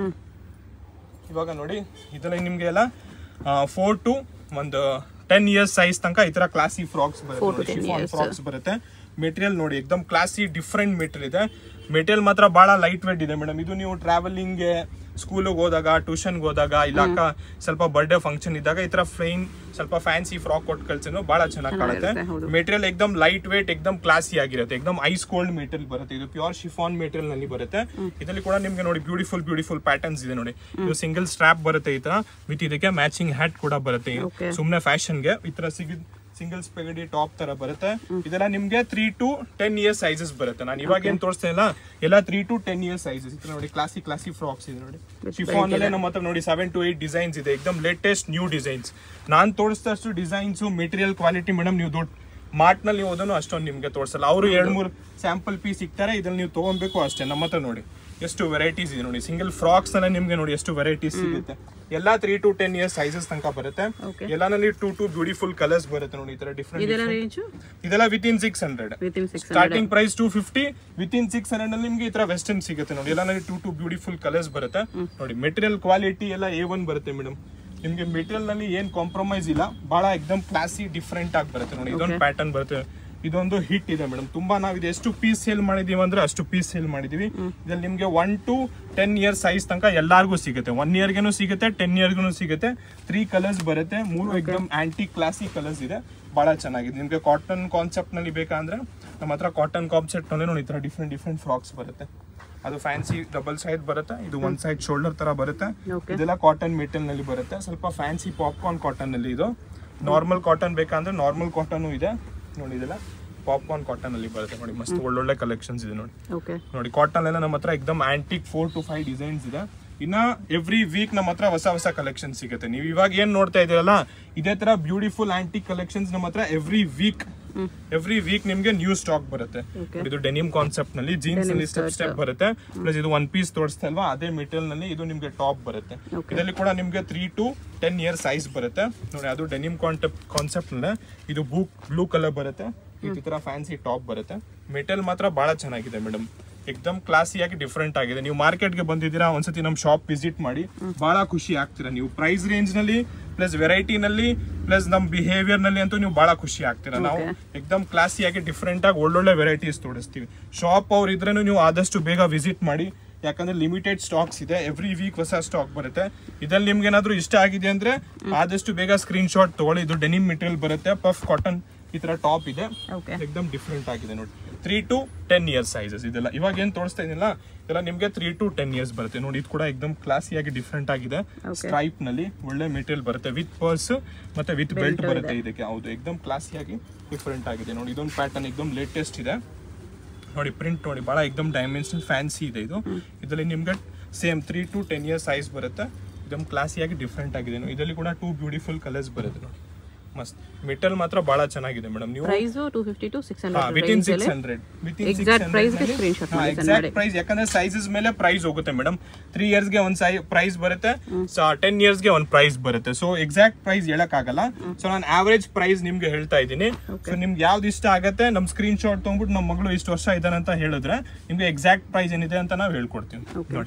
ಇವಾಗ ನೋಡಿ ಇದರಲ್ಲಿ ನಿಮ್ಗೆ ಎಲ್ಲ ಫೋರ್ ಟು ಒಂದು ಟೆನ್ ಇಯರ್ಸ್ ಸೈಜ್ ತನಕ ಈ ತರ ಕ್ಲಾಸಿ ಫ್ರಾಕ್ಸ್ ಬರುತ್ತೆ, ಶಿಫಾನ್ ಫ್ರಾಕ್ಸ್ ಬರುತ್ತೆ. ಮೆಟೀರಿಯಲ್ ನೋಡಿ ಎಕ್ದಮ್ ಕ್ಲಾಸಿ ಡಿಫ್ರೆಂಟ್ ಮೆಟೀರಿಯಲ್ ಇದೆ. ಮೆಟೀರಿಯಲ್ ಮಾತ್ರ ಬಹಳ ಲೈಟ್ ವೇಟ್ ಇದೆ ಮೇಡಮ್. ಇದು ನೀವು ಟ್ರಾವೆಲಿಂಗ್ ಸ್ಕೂಲ್ಗೆ ಹೋದಾಗ, ಟ್ಯೂಷನ್ಗೆ ಹೋದಾಗ, ಇಲ್ಲ ಸ್ವಲ್ಪ ಬರ್ಡೇ ಫಂಕ್ಷನ್ ಇದ್ದಾಗ ಈ ತರ ಫ್ಲೈನ್ ಸ್ವಲ್ಪ ಫ್ಯಾನ್ಸಿ ಫ್ರಾಕ್ ಕೊಟ್ಟು ಕಳ್ಸಿದ್ರು ಬಹಳ ಚೆನ್ನಾಗಿ ಕಾಣುತ್ತೆ. ಮೆಟೀರಿಯಲ್ ಎಕ್ದಮ್ ಲೈಟ್ ವೇಟ್, ಎಕ್ದಮ್ ಕ್ಲಾಸಿ ಆಗಿರುತ್ತೆ, ಎಕ್ದಮ್ ಐಸ್ ಕೋಲ್ಡ್ ಮೆಟೀರಿಯಲ್ ಬರುತ್ತೆ. ಇದು ಪ್ಯೂರ್ ಶಿಫಾನ್ ಮೆಟೀರಿಯಲ್ ನಲ್ಲಿ ಬರುತ್ತೆ. ಇದರಲ್ಲಿ ಕೂಡ ನಿಮ್ಗೆ ನೋಡಿ ಬ್ಯೂಟಿಫುಲ್ ಬ್ಯೂಟಿಫುಲ್ ಪ್ಯಾಟರ್ನ್ಸ್ ಇದೆ ನೋಡಿ. ಇದು ಸಿಂಗಲ್ ಸ್ಟ್ರಾಪ್ ಬರುತ್ತೆ ಈ ತರ, ವಿತ್ ಇದಕ್ಕೆ ಮ್ಯಾಚಿಂಗ್ ಹ್ಯಾಟ್ ಕೂಡ ಬರುತ್ತೆ. ಸುಮ್ನೆ ಫ್ಯಾಷನ್ಗೆ ಈ ತರ ಸಿಗ ಸಿಂಗಲ್ ಸ್ಪೆಗಡಿ ಟಾಪ್ ತರ ಬರುತ್ತೆ. ಇದೆಲ್ಲ ನಿಮ್ಗೆ three to ten years sizes ಬರುತ್ತೆ. ನಾನು ಇವಾಗ ಏನ್ ತೋರಿಸ್ತಾ ಇಲ್ಲ, ಎಲ್ಲ three to ten years sizes ಇದೆ ನೋಡಿ. ಕ್ಲಾಸಿ ಕ್ಲಾಸಿ ಫ್ರಾಕ್ಸ್ ಇದೆ ನೋಡಿ. ಶಿಫಾನ್ ಅಲ್ಲೇ ನಮ್ಮ ಹತ್ರ ನೋಡಿ ಸೆವೆನ್ ಟು ಏಟ್ ಡಿಸೈನ್ಸ್ ಇದೆ, ಎಕ್ದಮ್ ಲೇಟೆಸ್ಟ್ ನ್ಯೂ ಡಿಸೈನ್ಸ್. ನಾನ್ ತೋರಿಸಿದಷ್ಟು ಡಿಸೈನ್ಸ್ ಮೆಟೀರಿಯಲ್ ಕ್ವಾಲಿಟಿ ಮೇಡಮ್ ನೀವು ದೊಡ್ಡ ಮಾರ್ಟ್ ನಲ್ಲಿ ಹೋದನು ಅಷ್ಟೊಂದು ನಿಮ್ಗೆ ತೋರಿಸಲ್ಲ. ಅವರು ಎರಡ್ ಮೂರು ಸ್ಯಾಂಪಲ್ ಪೀಸ್ ಇಕ್ತಾರೆ, ಇದ್ರಲ್ಲಿ ನೀವು ತಗೊಬೇಕು ಅಷ್ಟೇ. ನಮ್ಮ ಹತ್ರ ನೋಡಿ ಎಷ್ಟು ವೆರೈಟೀಸ್ ಇದೆ ನೋಡಿ. ಸಿಂಗಲ್ ಫ್ರಾಕ್ಸ್ ಅಲ್ಲ ನಿಮ್ಗೆ ನೋಡಿ ಎಷ್ಟು ವೆರೈಟೀಸ್ ಸಿಗುತ್ತೆ. ಎಲ್ಲಾ three to ten years sizes ತನಕ ಬರುತ್ತೆ. ಎಲ್ಲಾನಲ್ಲಿ ಟೂ ಟು ಬ್ಯೂಟಿಫುಲ್ ಕಲರ್ಸ್ ಬರುತ್ತೆ ನೋಡಿ. ಈ ತರ ಡಿಫ್ರೆಂಟ್ ಇದೆಲ್ಲ within six hundred starting price two fifty, within six hundred ಅಲ್ಲಿ ನಿಮ್ಗೆ ಈ ತರ ವೆಸ್ಟರ್ನ್ ಸಿಗುತ್ತೆ ನೋಡಿ. ಎಲ್ಲಾನಲ್ಲಿ ಟೂ ಟು ಬ್ಯೂಟಿಫುಲ್ ಕಲರ್ಸ್ ಬರುತ್ತೆ ನೋಡಿ. ಮೆಟೀರಿಯಲ್ ಕ್ವಾಲಿಟಿ ಎಲ್ಲ ಎ ಒನ್ ಬರುತ್ತೆ ಮೇಡಮ್. ನಿಮ್ಗೆ ಮೆಟೀರಿಯಲ್ ನಲ್ಲಿ ಏನ್ ಕಾಂಪ್ರಮೈಸ್ ಇಲ್ಲ, ಬಹಳ ಎಕ್ದಮ್ ಕ್ಲಾಸಿ ಡಿಫ್ರೆಂಟ್ ಆಗಿ ಬರುತ್ತೆ ನೋಡಿ. ಇದೊಂದು ಪ್ಯಾಟರ್ನ್ ಬರುತ್ತೆ, ಇದೊಂದು ಹಿಟ್ ಇದೆ ಮೇಡಮ್. ತುಂಬಾ ನಾವು ಇದು ಎಷ್ಟು ಪೀಸ್ ಸೇಲ್ ಮಾಡಿದೀವಿ ಅಂದ್ರೆ ಅಷ್ಟು ಪೀಸ್ ಸೇಲ್ ಮಾಡಿದೀವಿ. ಇದ್ರಲ್ಲಿ ನಿಮ್ಗೆ one to ten year size ತನಕ ಎಲ್ಲಾರ್ಗೂ ಸಿಗುತ್ತೆ. ಒನ್ ಇಯರ್ಗೂ ಸಿಗುತ್ತೆ, ಟೆನ್ ಇಯರ್ಗೂ ಸಿಗುತ್ತೆ. ತ್ರೀ ಕಲರ್ಸ್ ಬರುತ್ತೆ, ಮೂರು ಎಕ್ದಮ್ ಆಂಟಿ ಕ್ಲಾಸಿ ಕಲರ್ಸ್ ಇದೆ, ಬಹಳ ಚೆನ್ನಾಗಿದೆ. ನಿಮ್ಗೆ ಕಾಟನ್ ಕಾನ್ಸೆಪ್ಟ್ ನಲ್ಲಿ ಬೇಕಂದ್ರೆ ನಮ್ಮ ಹತ್ರ ಕಾಟನ್ ಕಾನ್ಸೆಪ್ಟ್ ನಲ್ಲಿ ನೋಡಿ ಈ ತರ ಡಿಫ್ರೆಂಟ್ ಡಿಫ್ರೆಂಟ್ ಫ್ರಾಕ್ಸ್ ಬರುತ್ತೆ. ಅದು ಫ್ಯಾನ್ಸಿ ಡಬಲ್ ಸೈಡ್ ಬರುತ್ತೆ, ಇದು ಒನ್ ಸೈಡ್ ಶೋಲ್ಡರ್ ತರ ಬರುತ್ತೆ. ಇದೆಲ್ಲ ಕಾಟನ್ ಮೆಟೀರಿಯಲ್ ನಲ್ಲಿ ಬರುತ್ತೆ, ಸ್ವಲ್ಪ ಫ್ಯಾನ್ಸಿ ಪಾಪ್ಕಾರ್ನ್ ಕಾಟನ್ ನಲ್ಲಿ. ಇದು ನಾರ್ಮಲ್ ಕಾಟನ್ ಬೇಕಂದ್ರೆ ನಾರ್ಮಲ್ ಕಾಟನ್ ಇದೆ ನೋಡಿ. ಇದೆಲ್ಲ ಪಾಪ್ಕಾರ್ನ್ ಕಾಟನ್ ಅಲ್ಲಿ ಬರುತ್ತೆ ನೋಡಿ. ಮಸ್ತ್ ಒಳ್ಳೊಳ್ಳೆ ಕಲೆಕ್ಷನ್ಸ್ ಇದೆ ನೋಡಿ. ನೋಡಿ ಕಾಟನ್ ಎಲ್ಲ ನಮ್ಮ ಹತ್ರ ಎಕ್ದಮ್ antique four to five designs ಇದೆ. ಇನ್ನ ಎವ್ರಿ ವೀಕ್ ನಮ್ಮ ಹತ್ರ ಹೊಸ ಹೊಸ ಕಲೆಕ್ಷನ್ ಸಿಗುತ್ತೆ. ನೀವು ಇವಾಗ ಏನ್ ನೋಡ್ತಾ ಇದೀರಲ್ಲ, ಇದೇ ತರ ಬ್ಯೂಟಿಫುಲ್ ಆಂಟಿಕ್ ಕಲೆಕ್ಷನ್ಸ್ ನಮ್ಮ ಹತ್ರ ಎವ್ರಿ ವೀಕ್ ಎವ್ರಿ ವೀಕ್ ನಿಮ್ಗೆ ನ್ಯೂ ಸ್ಟಾಕ್ ಬರುತ್ತೆ. ಇದು ಡೆನಿಮ್ ಕಾನ್ಸೆಪ್ಟ್ ನಲ್ಲಿ ಜೀನ್ಸ್ ನಲ್ಲಿ ಸ್ಟೆಪ್ ಸ್ಟೆಪ್ ಬರುತ್ತೆ. ಪ್ಲಸ್ ಇದು ಒನ್ ಪೀಸ್ ತೋರಿಸ್ತಾ ಅಲ್ವಾ, ಅದೇ ಮೆಟೀರಿಯಲ್ ನಲ್ಲಿ ಇದು ನಿಮ್ಗೆ ಟಾಪ್ ಬರುತ್ತೆ. ಇದರಲ್ಲಿ ಕೂಡ ನಿಮ್ಗೆ three to ten year size ಬರುತ್ತೆ ನೋಡಿ. ಅದು ಡೆನಿಮ್ ಕಾನ್ಸೆಪ್ಟ್ ಕಾನ್ಸೆಪ್ಟ್ ನಲ್ಲಿ ಇದು ಬ್ಲೂ ಬ್ಲೂ ಕಲರ್ ಬರುತ್ತೆ. ಈ ತರ ಫ್ಯಾನ್ಸಿ ಟಾಪ್ ಬರುತ್ತೆ. ಮೆಟೀರಿಯಲ್ ಮಾತ್ರ ಬಹಳ ಚೆನ್ನಾಗಿದೆ ಮೇಡಮ್, ಎಕ್ದಮ್ ಕ್ಲಾಸಿಯಾಗಿ ಡಿಫ್ರೆಂಟ್ ಆಗಿದೆ. ನೀವು ಮಾರ್ಕೆಟ್ಗೆ ಬಂದಿದ್ದೀರಾ, ಒಂದ್ಸತಿ ನಮ್ ಶಾಪ್ ವಿಸಿಟ್ ಮಾಡಿ, ಬಹಳ ಖುಷಿ ಆಗ್ತೀರಾ. ನೀವು ಪ್ರೈಸ್ ರೇಂಜ್ ನಲ್ಲಿ ಪ್ಲಸ್ ವೆರೈಟಿ ನಲ್ಲಿ ಪ್ಲಸ್ ನಮ್ ಬಿಹೇವಿಯರ್ ನಲ್ಲಿ ಅಂತೂ ನೀವು ಬಹಳ ಖುಷಿ ಆಗ್ತೀರಾ. ನಾವು ಎಕ್ದಮ್ ಕ್ಲಾಸಿಯಾಗಿ ಡಿಫ್ರೆಂಟ್ ಆಗಿ ಒಳ್ಳೊಳ್ಳೆ ವೆರೈಟೀಸ್ ತೋರಿಸ್ತೀವಿ. ಶಾಪ್ ಅವ್ರು ಇದ್ರೇನು ನೀವು ಆದಷ್ಟು ಬೇಗ ವಿಸಿಟ್ ಮಾಡಿ, ಯಾಕಂದ್ರೆ ಲಿಮಿಟೆಡ್ ಸ್ಟಾಕ್ಸ್ ಇದೆ. ಎವ್ರಿ ವೀಕ್ ಹೊಸ ಸ್ಟಾಕ್ ಬರುತ್ತೆ. ಇದ್ರಲ್ಲಿ ನಿಮ್ಗೆ ಏನಾದ್ರು ಇಷ್ಟ ಆಗಿದೆ ಅಂದ್ರೆ ಆದಷ್ಟು ಬೇಗ ಸ್ಕ್ರೀನ್ ಶಾಟ್ ತಗೊಳ್ಳಿ. ಇದು ಡೆನಿಮ್ ಮೆಟೀರಿಯಲ್ ಬರುತ್ತೆ, ಪಫ್ ಕಾಟನ್ ಈ ತರ ಟಾಪ್ ಇದೆ, ಎಕ್ದಮ್ ಡಿಫ್ರೆಂಟ್ ಆಗಿದೆ ನೋಡಿ. Three to ten years sizes ಇದೆಲ್ಲ. ಇವಾಗ ಏನ್ ತೋರಿಸ್ತಾ ಇದೀನಿಲ್ಲ ಇದೆಲ್ಲ ನಿಮ್ಗೆ ತ್ರೀ ಟು ಟೆನ್ ಇಯರ್ಸ್ ಬರುತ್ತೆ ನೋಡಿ. ಇದು ಕೂಡ ಎಕ್ದಮ್ ಕ್ಲಾಸಿಯಾಗಿ ಡಿಫ್ರೆಂಟ್ ಆಗಿದೆ. ಸ್ಟ್ರೈಪ್ ನಲ್ಲಿ ಒಳ್ಳೆ ಮೆಟೀರಿಯಲ್ ಬರುತ್ತೆ, ವಿತ್ ಪರ್ಸ್ ಮತ್ತೆ ವಿತ್ ಬೆಲ್ಟ್ ಬರುತ್ತೆ ಇದಕ್ಕೆ. ಹೌದು, ಎಕ್ದಮ್ ಕ್ಲಾಸಿಯಾಗಿ ಡಿಫ್ರೆಂಟ್ ಆಗಿದೆ ನೋಡಿ. ಇದೊಂದು ಪ್ಯಾಟರ್ನ್ ಎಕ್ದಮ್ ಲೇಟೆಸ್ಟ್ ಇದೆ ನೋಡಿ. ಪ್ರಿಂಟ್ ನೋಡಿ ಬಹಳ ಎಕ್ದಮ್ ಡೈಮೆನ್ಷನಲ್ ಫ್ಯಾನ್ಸಿ ಇದೆ ಇದು. ಇದರಲ್ಲಿ ನಿಮ್ಗೆ same three to ten years size ಬರುತ್ತೆ. ಎಕ್ದಮ್ ಕ್ಲಾಸಿಯಾಗಿ ಡಿಫ್ರೆಂಟ್ ಆಗಿದೆ. ಇದರಲ್ಲಿ ಕೂಡ ಟೂ ಬ್ಯೂಟಿಫುಲ್ ಕಲರ್ಸ್ ಬರುತ್ತೆ ನೋಡಿ. ಮಸ್ತ್ ಮೆಟಲ್ ಮಾತ್ರ ಬಹಳ ಚೆನ್ನಾಗಿದೆ ಮೇಡಮ್. ನೀವು price two fifty to six hundred within six hundred within exact price ಗೆ ಸ್ಕ್ರೀನ್ ಶಾಟ್ ಮಾಡಿ. ಎಕ್ಸಾಕ್ಟ್ ಪ್ರೈಸ್ ಯಾಕಂದ್ರೆ ಸೈಜಸ್ ಮೇಲೆ ಪ್ರೈಸ್ ಹೋಗುತ್ತೆ ಮೇಡಮ್. ತ್ರೀ ಇಯರ್ಸ್ ಗೆ ಒಂದ್ ಪ್ರೈಸ್ ಬರುತ್ತೆ, ಟೆನ್ ಇಯರ್ಸ್ ಗೆ ಒಂದ್ ಪ್ರೈಸ್ ಬರುತ್ತೆ. ಸೊ ಎಕ್ಸಾಕ್ಟ್ ಪ್ರೈಸ್ ಹೇಳಕ್ ಆಗಲ್ಲ. ಸೊ ನಾನು ಆವರೇಜ್ ಪ್ರೈಸ್ ನಿಮ್ಗೆ ಹೇಳ್ತಾ ಇದ್ದೀನಿ. ಸೊ ನಿಮ್ಗೆ ಯಾವ್ದು ಇಷ್ಟ ಆಗುತ್ತೆ ನಮ್ ಸ್ಕ್ರೀನ್ ಶಾಟ್ ತಗೊಂಡ್ಬಿಟ್ಟು ನಮ್ಮ ಮಗಳು ಇಷ್ಟು ವರ್ಷ ಇದಾರೆ ಅಂತ ಹೇಳಿದ್ರೆ ನಿಮ್ಗೆ ಎಕ್ಸಾಕ್ಟ್ ಪ್ರೈಸ್ ಏನಿದೆ ಅಂತ ನಾವು ಹೇಳ್ಕೊಡ್ತೀವಿ ನೋಡಿ.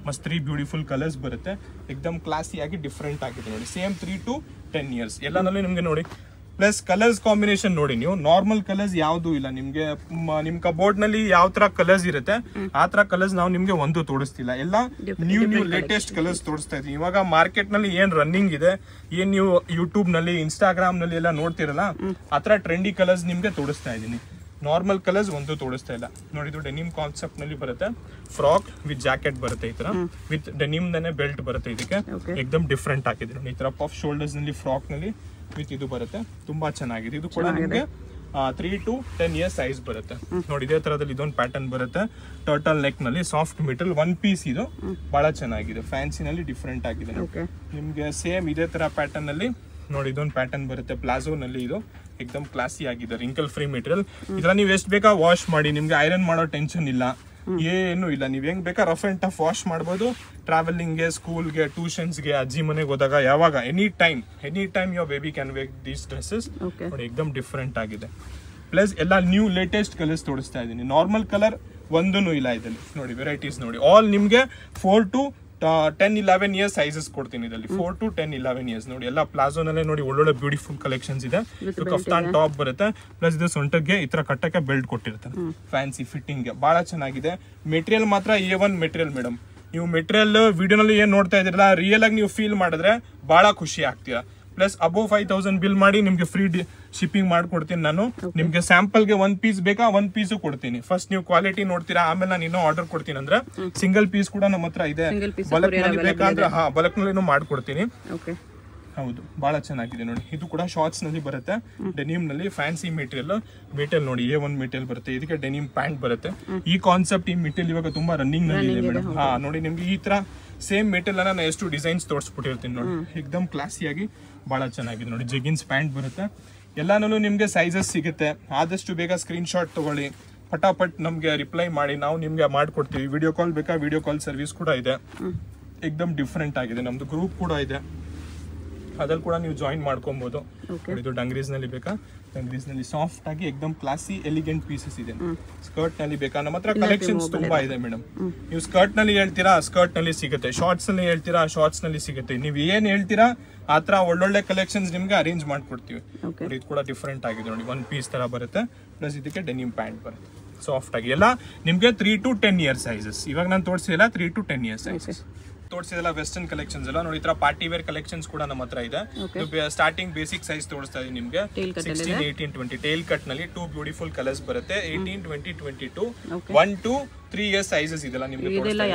ಮಸ್ತ್ ತ್ರೀ ಬ್ಯೂಟಿಫುಲ್ ಕಲರ್ಸ್ ಬರುತ್ತೆ, ಎಕ್ದಮ್ ಕ್ಲಾಸಿ ಆಗಿ ಡಿಫ್ರೆಂಟ್ ಆಗಿದೆ ನೋಡಿ. Same three to ten years ಎಲ್ಲನಲ್ಲೂ ನಿಮ್ಗೆ ನೋಡಿ. ಪ್ಲಸ್ ಕಲರ್ಸ್ ಕಾಂಬಿನೇಷನ್ ನೋಡಿ, ನೀವು ನಾರ್ಮಲ್ ಕಲರ್ಸ್ ಯಾವ್ದು ಇಲ್ಲ ನಿಮ್ಗೆ. ನಿಮ್ ಕಬೋರ್ಡ್ ನಲ್ಲಿ ಯಾವ ತರ ಕಲರ್ಸ್ ಇರುತ್ತೆ ಆ ತರ ಕಲರ್ಸ್ ನಾವು ನಿಮ್ಗೆ ಒಂದು ತೋರಿಸ್ತಿಲ್ಲ, ಎಲ್ಲ ನ್ಯೂ ನ್ಯೂ ಲೇಟೆಸ್ಟ್ ಕಲರ್ಸ್ ತೋರಿಸ್ತಾ ಇದೀವಿ. ಇವಾಗ ಮಾರ್ಕೆಟ್ ನಲ್ಲಿ ಏನ್ ರನ್ನಿಂಗ್ ಇದೆ, ಏನ್ ನೀವು ಯೂಟ್ಯೂಬ್ ನಲ್ಲಿ ಇನ್ಸ್ಟಾಗ್ರಾಮ್ ನಲ್ಲಿ ಎಲ್ಲ ನೋಡ್ತಿರಲ್ಲ ಆ ತರ ಟ್ರೆಂಡಿ ಕಲರ್ಸ್ ನಿಮ್ಗೆ ತೋರಿಸ್ತಾ ಇದೀನಿ. ನಾರ್ಮಲ್ ಕಲರ್ಸ್ ಒಂದು ತೋರಿಸ್ತಾ ಇಲ್ಲ ನೋಡಿ. ಇದು ಡೆನಿಮ್ ಕಾನ್ಸೆಪ್ಟ್ ನಲ್ಲಿ ಬರುತ್ತೆ, ಫ್ರಾಕ್ ವಿತ್ ಜಾಕೆಟ್ ಬರುತ್ತೆ ಈ ತರ, ವಿತ್ ಡೆನಿಮ್ ನೇ ಬೆಲ್ಟ್ ಬರುತ್ತೆ. ಇದಕ್ಕೆ ಎಕ್ದಮ್ ಡಿಫ್ರೆಂಟ್ ಆಗಿದೆ ನೋಡಿ. ಈ ತರ ಪಫ್ ಶೋಲ್ಡರ್ಸ್ ನಲ್ಲಿ ಫ್ರಾಕ್ ನಲ್ಲಿ ವಿತ್ ಇದು ಬರುತ್ತೆ, ತುಂಬಾ ಚೆನ್ನಾಗಿದೆ. ಇದು ಕೂಡ ನಿಮ್ಗೆ three to ten years size ಬರುತ್ತೆ ನೋಡಿ. ಇದೇ ತರದಲ್ಲಿ ಇದೊಂದು ಪ್ಯಾಟರ್ನ್ ಬರುತ್ತೆ, ಟರ್ಟಲ್ ನೆಕ್ ನಲ್ಲಿ ಸಾಫ್ಟ್ ಮೆಟೀರಿಯಲ್ ಒನ್ ಪೀಸ್. ಇದು ಬಹಳ ಚೆನ್ನಾಗಿದೆ, ಫ್ಯಾನ್ಸಿ ನಲ್ಲಿ ಡಿಫ್ರೆಂಟ್ ಆಗಿದೆ ನಿಮ್ಗೆ. ಸೇಮ್ ಇದೇ ತರ ಪ್ಯಾಟರ್ನ್ ನಲ್ಲಿ ನೋಡಿ ಇದೊಂದು ಪ್ಯಾಟರ್ನ್ ಬರುತ್ತೆ ಪ್ಲಾಜೋ ನಲ್ಲಿ. ಇದು ಎಕ್ದಮ್ ಕ್ಲಾಸಿ ಆಗಿದೆ, ರಿಂಕಲ್ ಫ್ರೀ ಮೆಟೀರಿಯಲ್. ಇದರ ನೀವು ಎಷ್ಟು ಬೇಕಾ ವಾಶ್ ಮಾಡಿ, ನಿಮ್ಗೆ ಐರನ್ ಮಾಡೋ ಟೆನ್ಷನ್ ಇಲ್ಲ, ಏನು ಇಲ್ಲ. ನೀವ್ ಹೆಂಗ್ ಬೇಕಾ ರಫ್ ಅಂಡ್ ಟಫ್ ವಾಶ್ ಮಾಡ್ಬೋದು. ಟ್ರಾವೆಲಿಂಗ್ಗೆ, ಸ್ಕೂಲ್ಗೆ, ಟ್ಯೂಷನ್ಸ್ಗೆ, ಅಜ್ಜಿ ಮನೆಗೆ ಹೋದಾಗ ಯಾವಾಗ any time any time your baby can wake these dresses ನೋಡಿ. ಎಕ್ದಮ್ ಡಿಫ್ರೆಂಟ್ ಆಗಿದೆ. ಪ್ಲಸ್ ಎಲ್ಲ ನ್ಯೂ ಲೇಟೆಸ್ಟ್ ಕಲರ್ಸ್ ತೋರಿಸ್ತಾ ಇದ್ದೀನಿ. ನಾರ್ಮಲ್ ಕಲರ್ ಒಂದೂ ಇಲ್ಲ ಇದರಲ್ಲಿ ನೋಡಿ. ವೆರೈಟೀಸ್ ನೋಡಿ, ಆಲ್ ನಿಮ್ಗೆ four to ten eleven years sizes ಕೊಡ್ತೀನಿ ಇದರಲ್ಲಿ. Four to ten eleven years ನೋಡಿ. ಎಲ್ಲ ಪ್ಲಾಜೋನಲ್ಲೇ ನೋಡಿ ಒಳ್ಳೊಳ್ಳೆ ಬ್ಯೂಟಿಫುಲ್ ಕಲೆಕ್ಷನ್ಸ್ ಇದೆ. ಇದು ಕಫ್ತಾನ್ ಟಾಪ್ ಬರುತ್ತೆ, ಪ್ಲಸ್ ಇದು ಸೊಂಟಕ್ಕೆ ಈ ತರ ಕಟ್ಟಕ್ಕೆ ಬೆಲ್ಟ್ ಕೊಟ್ಟಿರ್ತಾರೆ, ಫ್ಯಾನ್ಸಿ ಫಿಟ್ಟಿಂಗ್ ಬಹಳ ಚೆನ್ನಾಗಿದೆ. ಮೆಟೀರಿಯಲ್ ಮಾತ್ರ ಎ ಒನ್ ಮೆಟೀರಿಯಲ್ ಮೇಡಮ್. ನೀವು ಮೆಟೀರಿಯಲ್ ವಿಡಿಯೋನಲ್ಲಿ ಏನ್ ನೋಡ್ತಾ ಇದ್ರಲ್ಲ, ರಿಯಲ್ ಆಗಿ ನೀವು ಫೀಲ್ ಮಾಡಿದ್ರೆ ಬಹಳ ಖುಷಿ ಆಗ್ತೀರಾ. Plus above five thousand bill ಮಾಡಿ ನಿಮ್ಗೆ ಫ್ರೀ ಶಿಪ್ಪಿಂಗ್ ಮಾಡ್ಕೊಡ್ತೀನಿ ನಾನು. ನಿಮ್ಗೆ ಸ್ಯಾಂಪಲ್ಗೆ ಒಂದ್ ಪೀಸ್ ಬೇಕಾ ಒಂದ್ ಪೀಸು ಕೊಡ್ತೀನಿ. ಫಸ್ಟ್ ನೀವು ಕ್ವಾಲಿಟಿ ನೋಡ್ತೀರಾ, ಆಮೇಲೆ ನಾನು ಇನ್ನೂ ಆರ್ಡರ್ ಕೊಡ್ತೀನಿ. ಅಂದ್ರೆ ಸಿಂಗಲ್ ಪೀಸ್ ಕೂಡ ನಮ್ಮ ಹತ್ರ ಇದೆ. ಬಲ್ಕ್ ನಲ್ಲಿ ಬೇಕಂದ್ರೆ ಹಾ ಬಲ್ಕ್ ನಲ್ಲಿ ಮಾಡ್ಕೊಡ್ತೀನಿ. ಹೌದು, ಬಹಳ ಚೆನ್ನಾಗಿದೆ ನೋಡಿ. ಇದು ಕೂಡ ಶಾರ್ಟ್ಸ್ ನಲ್ಲಿ ಬರುತ್ತೆ, ಡೆನಿಮ್ ನಲ್ಲಿ ಫ್ಯಾನ್ಸಿ ಮೆಟೀರಿಯಲ್. ಮೆಟೀರಿಯಲ್ ನೋಡಿ ಎ ಒನ್ ಮೆಟೀರಿಯಲ್ ಬರುತ್ತೆ. ಇದಕ್ಕೆ ಡೆನಿಮ್ ಪ್ಯಾಂಟ್ ಬರುತ್ತೆ. ಈ ಕಾನ್ಸೆಪ್ಟ್ ಈ ಮೆಟೀರಿಯಲ್ ಇವಾಗ ತುಂಬಾ ರನ್ನಿಂಗ್ ನಲ್ಲಿ ಇದೆ ಮೇಡಮ್. ಹಾ ನೋಡಿ, ನಿಮ್ಗೆ ಈ ತರ ಸೇಮ್ ಮೆಟೀರಿಯಲ್ ಅನ್ನ ನಾನು ಎಷ್ಟು ಡಿಸೈನ್ಸ್ ತೋರಿಸ್ಬಿಟ್ಟಿರ್ತೀನಿ ನೋಡಿ. ಎಕ್ದಮ್ ಕ್ಲಾಸಿಯಾಗಿ ಬಹಳ ಚೆನ್ನಾಗಿದೆ ನೋಡಿ. ಜೆಗಿನ್ಸ್ ಪ್ಯಾಂಟ್ ಬರುತ್ತೆ. ಎಲ್ಲಾನು ನಿಮ್ಗೆ ಸೈಜಸ್ ಸಿಗುತ್ತೆ. ಆದಷ್ಟು ಬೇಗ ಸ್ಕ್ರೀನ್ ಶಾಟ್ ತಗೊಳ್ಳಿ, ಪಟಾಪಟ್ ನಮ್ಗೆ ರಿಪ್ಲೈ ಮಾಡಿ, ನಾವು ನಿಮ್ಗೆ ಮಾಡ್ಕೊಡ್ತೀವಿ. ವಿಡಿಯೋ ಕಾಲ್ ಬೇಕಾ, ವಿಡಿಯೋ ಕಾಲ್ ಸರ್ವಿಸ್ ಕೂಡ ಇದೆ. ಎಕ್ದಮ್ ಡಿಫ್ರೆಂಟ್ ಆಗಿದೆ. ನಮ್ದು ಗ್ರೂಪ್ ಕೂಡ ಇದೆ, ಅದ್ರಲ್ಲಿ ಕೂಡ ನೀವು ಜಾಯಿನ್ ಮಾಡ್ಕೊಬಹುದು. ಇದು ಡಂಗ್ರೀಸ್ ನಲ್ಲಿ ಬೇಕಾ, ಡಂಗ್ರೀಸ್ ನಲ್ಲಿ ಸಾಫ್ಟ್ ಆಗಿ ಎಕ್ದಮ್ ಕ್ಲಾಸಿ ಎಲಿಗೆಂಟ್ ಪೀಸಸ್ ಇದೆ. ಸ್ಕರ್ಟ್ ನಲ್ಲಿ ಬೇಕಾ, ನಮ್ಮ ಹತ್ರ ಕಲೆಕ್ಷನ್ಸ್ ತುಂಬಾ ಇದೆ ಮೇಡಮ್. ನೀವು ಸ್ಕರ್ಟ್ ನಲ್ಲಿ ಹೇಳ್ತೀರಾ, ಸ್ಕರ್ಟ್ ನಲ್ಲಿ ಸಿಗುತ್ತೆ. ಶಾರ್ಟ್ಸ್ ನಲ್ಲಿ ಹೇಳ್ತೀರಾ, ಶಾರ್ಟ್ಸ್ ನಲ್ಲಿ ಸಿಗುತ್ತೆ. ನೀವು ಏನ್ ಹೇಳ್ತೀರಾ ಆತರ ಒಳ್ಳೊಳ್ಳೆ ಕಲೆಕ್ಷನ್ಸ್ ನಿಮ್ಗೆ ಅರೇಂಜ್ ಮಾಡ್ಕೊಡ್ತೀವಿ. ಇದು ಕೂಡ ಡಿಫ್ರೆಂಟ್ ಆಗಿದೆ ನೋಡಿ. ಒನ್ ಪೀಸ್ ತರ ಬರುತ್ತೆ, ಪ್ಲಸ್ ಇದಕ್ಕೆ ಡೆನಿಮ್ ಪ್ಯಾಂಟ್ ಬರುತ್ತೆ ಸಾಫ್ಟ್ ಆಗಿ. ಎಲ್ಲ ನಿಮ್ಗೆ three to ten years sizes. ಇವಾಗ ನಾನು ತೋರಿಸಿಲ್ಲ, three to ten years sizes ತೋರಿಸಿದಲ್ಲ. ವೆಸ್ಟರ್ನ್ ಕಲೆಕ್ಷನ್ಸ್ ಎಲ್ಲ ನೋಡಿ. ಈ ತರ ಪಾರ್ಟಿ ವೇರ್ ಕಲೆಕ್ಷನ್ಸ್ ಕೂಡ ನಮ್ಮ ಹತ್ರ ಇದೆ. ಸ್ಟಾರ್ಟಿಂಗ್ ಬೇಸಿಕ್ ಸೈಜ್ ತೋರಿಸ್ತಾ ಇದೀನಿ ನಿಮ್ಗೆ. Sixteen eighteen twenty tail cut ನಲ್ಲಿ ಟೂ ಬ್ಯೂಟಿಫುಲ್ ಕಲರ್ಸ್ ಬರುತ್ತೆ. Eighteen twenty twenty two one to three years sizes ಇದೆಲ್ಲ ನಿಮ್ಗೆ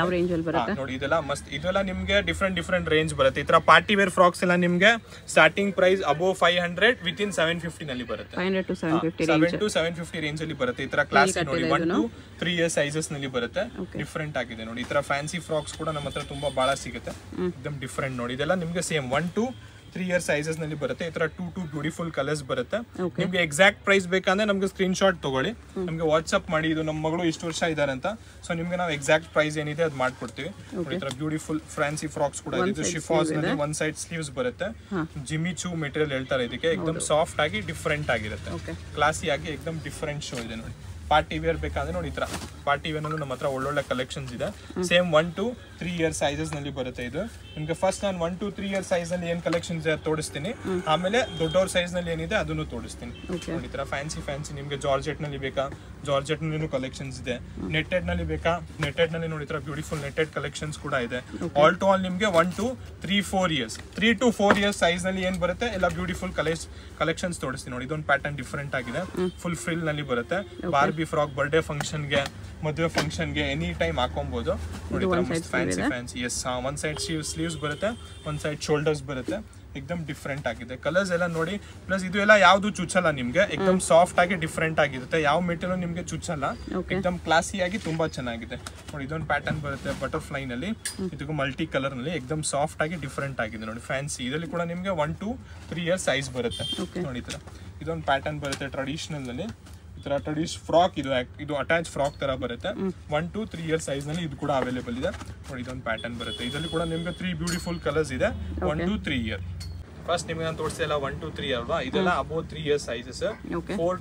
ನೋಡಿ. ಇದೆಲ್ಲ ಮಸ್ತ್, ಇದೆಲ್ಲ ನಿಮ್ಗೆ ಡಿಫ್ರೆಂಟ್ ಡಿಫ್ರೆಂಟ್ ರೇಂಜ್ ಬರುತ್ತೆ. ಈ ತರ ಪಾರ್ಟಿ ವೇರ್ ಫ್ರಾಕ್ಸ್ ಎಲ್ಲ ನಿಮ್ಗೆ starting price above five hundred within seven fifty ನಲ್ಲಿ ಬರುತ್ತೆ. Seven to seven fifty range ಅಲ್ಲಿ ಬರುತ್ತೆ. ಈ ತರ ಕ್ಲಾಸ್ ನೋಡಿ, one to three years sizes ನಲ್ಲಿ ಬರುತ್ತೆ. ಡಿಫ್ರೆಂಟ್ ಆಗಿದೆ ನೋಡಿ. ಈ ತರ ಫ್ಯಾನ್ಸಿ ಫ್ರಾಕ್ಸ್ ಕೂಡ ನಮ್ಮ ಹತ್ರ ತುಂಬಾ ಬಹಳ ಸಿಗುತ್ತೆ. ಎಕ್ದಮ್ ಡಿಫ್ರೆಂಟ್ ನೋಡಿ. ಇದೆಲ್ಲ ನಿಮ್ಗೆ same one to three year sizes ನಲ್ಲಿ ಬರುತ್ತೆ. ಈ ತರ ಟೂ ಟೂ ಬ್ಯೂಟಿಫುಲ್ ಕಲರ್ಸ್ ಬರುತ್ತೆ. ನಿಮ್ಗೆ ಎಕ್ಸಾಕ್ಟ್ ಪ್ರೈಸ್ ಬೇಕಂದ್ರೆ ನಮ್ಗೆ ಸ್ಕ್ರೀನ್ ಶಾಟ್ ತಗೊಳ್ಳಿ, ನಮ್ಗೆ ವಾಟ್ಸ್ಆಪ್ ಮಾಡಿ. ಇದು ನಮ್ಮ ಮಗಳು ಇಷ್ಟು ವರ್ಷ ಇದಾರೆ ಅಂತ, ಸೊ ನಿಮ್ಗೆ ನಾವು ಎಕ್ಸಾಕ್ಟ್ ಪ್ರೈಸ್ ಏನಿದೆ ಅದು ಮಾಡ್ಕೊಡ್ತೀವಿ. ಈ ತರ ಬ್ಯೂಟಿಫುಲ್ ಫ್ಯಾನ್ಸಿ ಫ್ರಾಕ್ಸ್ ಕೂಡ ಇದೆ. ಶಿಫಾನ್ಸ್ ನಲ್ಲಿ ಒನ್ ಸೈಡ್ ಸ್ಲೀವ್ಸ್ ಬರುತ್ತೆ. ಜಿಮ್ಮಿ ಚೂ ಮೆಟೀರಿಯಲ್ ಹೇಳ್ತಾರೆ ಇದಕ್ಕೆ. ಎಕ್ದಮ್ ಸಾಫ್ಟ್ ಆಗಿ ಡಿಫ್ರೆಂಟ್ ಆಗಿರುತ್ತೆ, ಕ್ಲಾಸಿ ಆಗಿ ಎಕ್ದಮ್ ಡಿಫ್ರೆಂಟ್ ಶೋ ಇದೆ ನೋಡಿ. ಪಾರ್ಟಿ ವೇರ್ ಬೇಕಾದ್ರೆ ನೋಡಿ, ಈ ತರ ಪಾರ್ಟಿ ವೇರ್ ನಲ್ಲೂ ನಮ್ಮ ಹತ್ರ ಒಳ್ಳೊಳ್ಳೆ ಕಲೆಕ್ಷನ್ಸ್ ಇದೆ. Same one to three year sizes ನಲ್ಲಿ ಬರುತ್ತೆ ಇದು ನಿಮ್ಗೆ. ಫಸ್ಟ್ ನಾನು one to three year size ನಲ್ಲಿ ಏನ್ ಕಲೆಕ್ಷನ್ಸ್ ಇದೆ ತೋರಿಸ್ತೀನಿ, ಆಮೇಲೆ ದೊಡ್ಡವ್ರ ಸೈಜ್ ನಲ್ಲಿ ಏನಿದೆ ಅದನ್ನು ತೋರಿಸ್ತೀನಿ ನೋಡಿ. ಈ ತರ ಫ್ಯಾನ್ಸಿ ಫ್ಯಾನ್ಸಿ ನಿಮ್ಗೆ ಜಾರ್ಜೆಟ್ ನಲ್ಲಿ ಬೇಕಾ, ಜಾರ್ಜೆಟ್ ನಲ್ಲಿ ಕಲೆಕ್ಷನ್ಸ್ ಇದೆ. ನೆಟ್ಟೆಡ್ ನಲ್ಲಿ ಬೇಕಾ, ನೆಟ್ಟೆಡ್ ನಲ್ಲಿ ನೋಡಿ, ಈ ತರ ಬ್ಯೂಟಿಫುಲ್ ನೆಟ್ಟೆಡ್ ಕಲೆಕ್ಷನ್ಸ್ ಕೂಡ ಇದೆ. ಆಲ್ ಟು ಆಲ್ ನಿಮ್ಗೆ one to three four years three to four years size ನಲ್ಲಿ ಏನ್ ಬರುತ್ತೆ ಎಲ್ಲ ಬ್ಯೂಟಿಫುಲ್ ಕಲೆಕ್ಸ್ ಕಲೆಕ್ಷನ್ಸ್ ತೋರಿಸ್ತೀನಿ ನೋಡಿ. ಇದೊಂದು ಪ್ಯಾಟರ್ನ್ ಡಿಫ್ರೆಂಟ್ ಆಗಿದೆ, ಫುಲ್ ಫ್ರಿಲ್ ನಲ್ಲಿ ಬರುತ್ತೆ. ಬಾರ್ಬಿ ಫ್ರಾಕ್ ಬರ್ಡೇ ಫಂಕ್ಷನ್ಗೆ, ಮದುವೆ ಫಂಕ್ಷನ್ಗೆ ಎನಿ ಟೈಮ್ ಹಾಕೊಬಹುದು ನೋಡಿ. ಫ್ಯಾನ್ಸಿ ಫ್ಯಾನ್ಸಿ ಎಸ್. ಒನ್ ಸೈಡ್ ಸ್ಲೀವ್ಸ್ ಬರುತ್ತೆ, ಒನ್ ಸೈಡ್ ಶೋಲ್ಡರ್ಸ್ ಬರುತ್ತೆ. ಎಕ್ದಮ್ ಡಿಫ್ರೆಂಟ್ ಆಗಿದೆ. ಕಲರ್ಸ್ ಎಲ್ಲ ನೋಡಿ. ಪ್ಲಸ್ ಇದು ಎಲ್ಲ ಯಾವ್ದು ಚುಚ್ಚಲ್ಲ ನಿಮ್ಗೆ, ಎಕ್ದಮ್ ಸಾಫ್ಟ್ ಆಗಿ ಡಿಫ್ರೆಂಟ್ ಆಗಿರುತ್ತೆ. ಯಾವ ಮೆಟೀರಿಯಲ್ ನಿಮ್ಗೆ ಚುಚ್ಚಲ್ಲ, ಎಕ್ದಮ್ ಕ್ಲಾಸಿ ಆಗಿ ತುಂಬಾ ಚೆನ್ನಾಗಿದೆ ನೋಡಿ. ಇದೊಂದು ಪ್ಯಾಟರ್ನ್ ಬರುತ್ತೆ ಬಟರ್ಫ್ಲೈ ನಲ್ಲಿ, ಇದಕ್ಕೂ ಮಲ್ಟಿ ಕಲರ್ ನಲ್ಲಿ ಎಕ್ದಮ್ ಸಾಫ್ಟ್ ಆಗಿ ಡಿಫ್ರೆಂಟ್ ಆಗಿದೆ ನೋಡಿ. ಫ್ಯಾನ್ಸಿ ಇದರಲ್ಲಿ ಕೂಡ ನಿಮ್ಗೆ one to three years size ಬರುತ್ತೆ ನೋಡಿ. ಈ ತರ ಇದೊಂದು ಪ್ಯಾಟರ್ನ್ ಬರುತ್ತೆ ಟ್ರೆಡಿಷನಲ್ ನಲ್ಲಿ. ಈ ತರ ಟ್ರೆಡಿಷ್ ಫ್ರಾಕ್, ಇದು ಇದು ಅಟ್ಯಾಚ್ ಫ್ರಾಕ್ ತರ ಬರುತ್ತೆ. One to three year size ನಲ್ಲಿ ಇದು ಕೂಡ ಅವೈಲೇಬಲ್ ಇದೆ ನೋಡಿ. ಇದೊಂದು ಪ್ಯಾಟರ್ನ್ ಬರುತ್ತೆ. ಇದರಲ್ಲಿ ಕೂಡ ನಿಮ್ಗೆ ತ್ರೀ ಬ್ಯೂಟಿಫುಲ್ ಕಲರ್ಸ್ ಇದೆ. One to three year first ನಿಮ್ಗೆ ನಾನು ತೋರಿಸಿಲ್ಲ ಒನ್ ಟು ತ್ರೀ ಅಲ್ವಾ, ಇದೆಲ್ಲ above three years sizes. Four to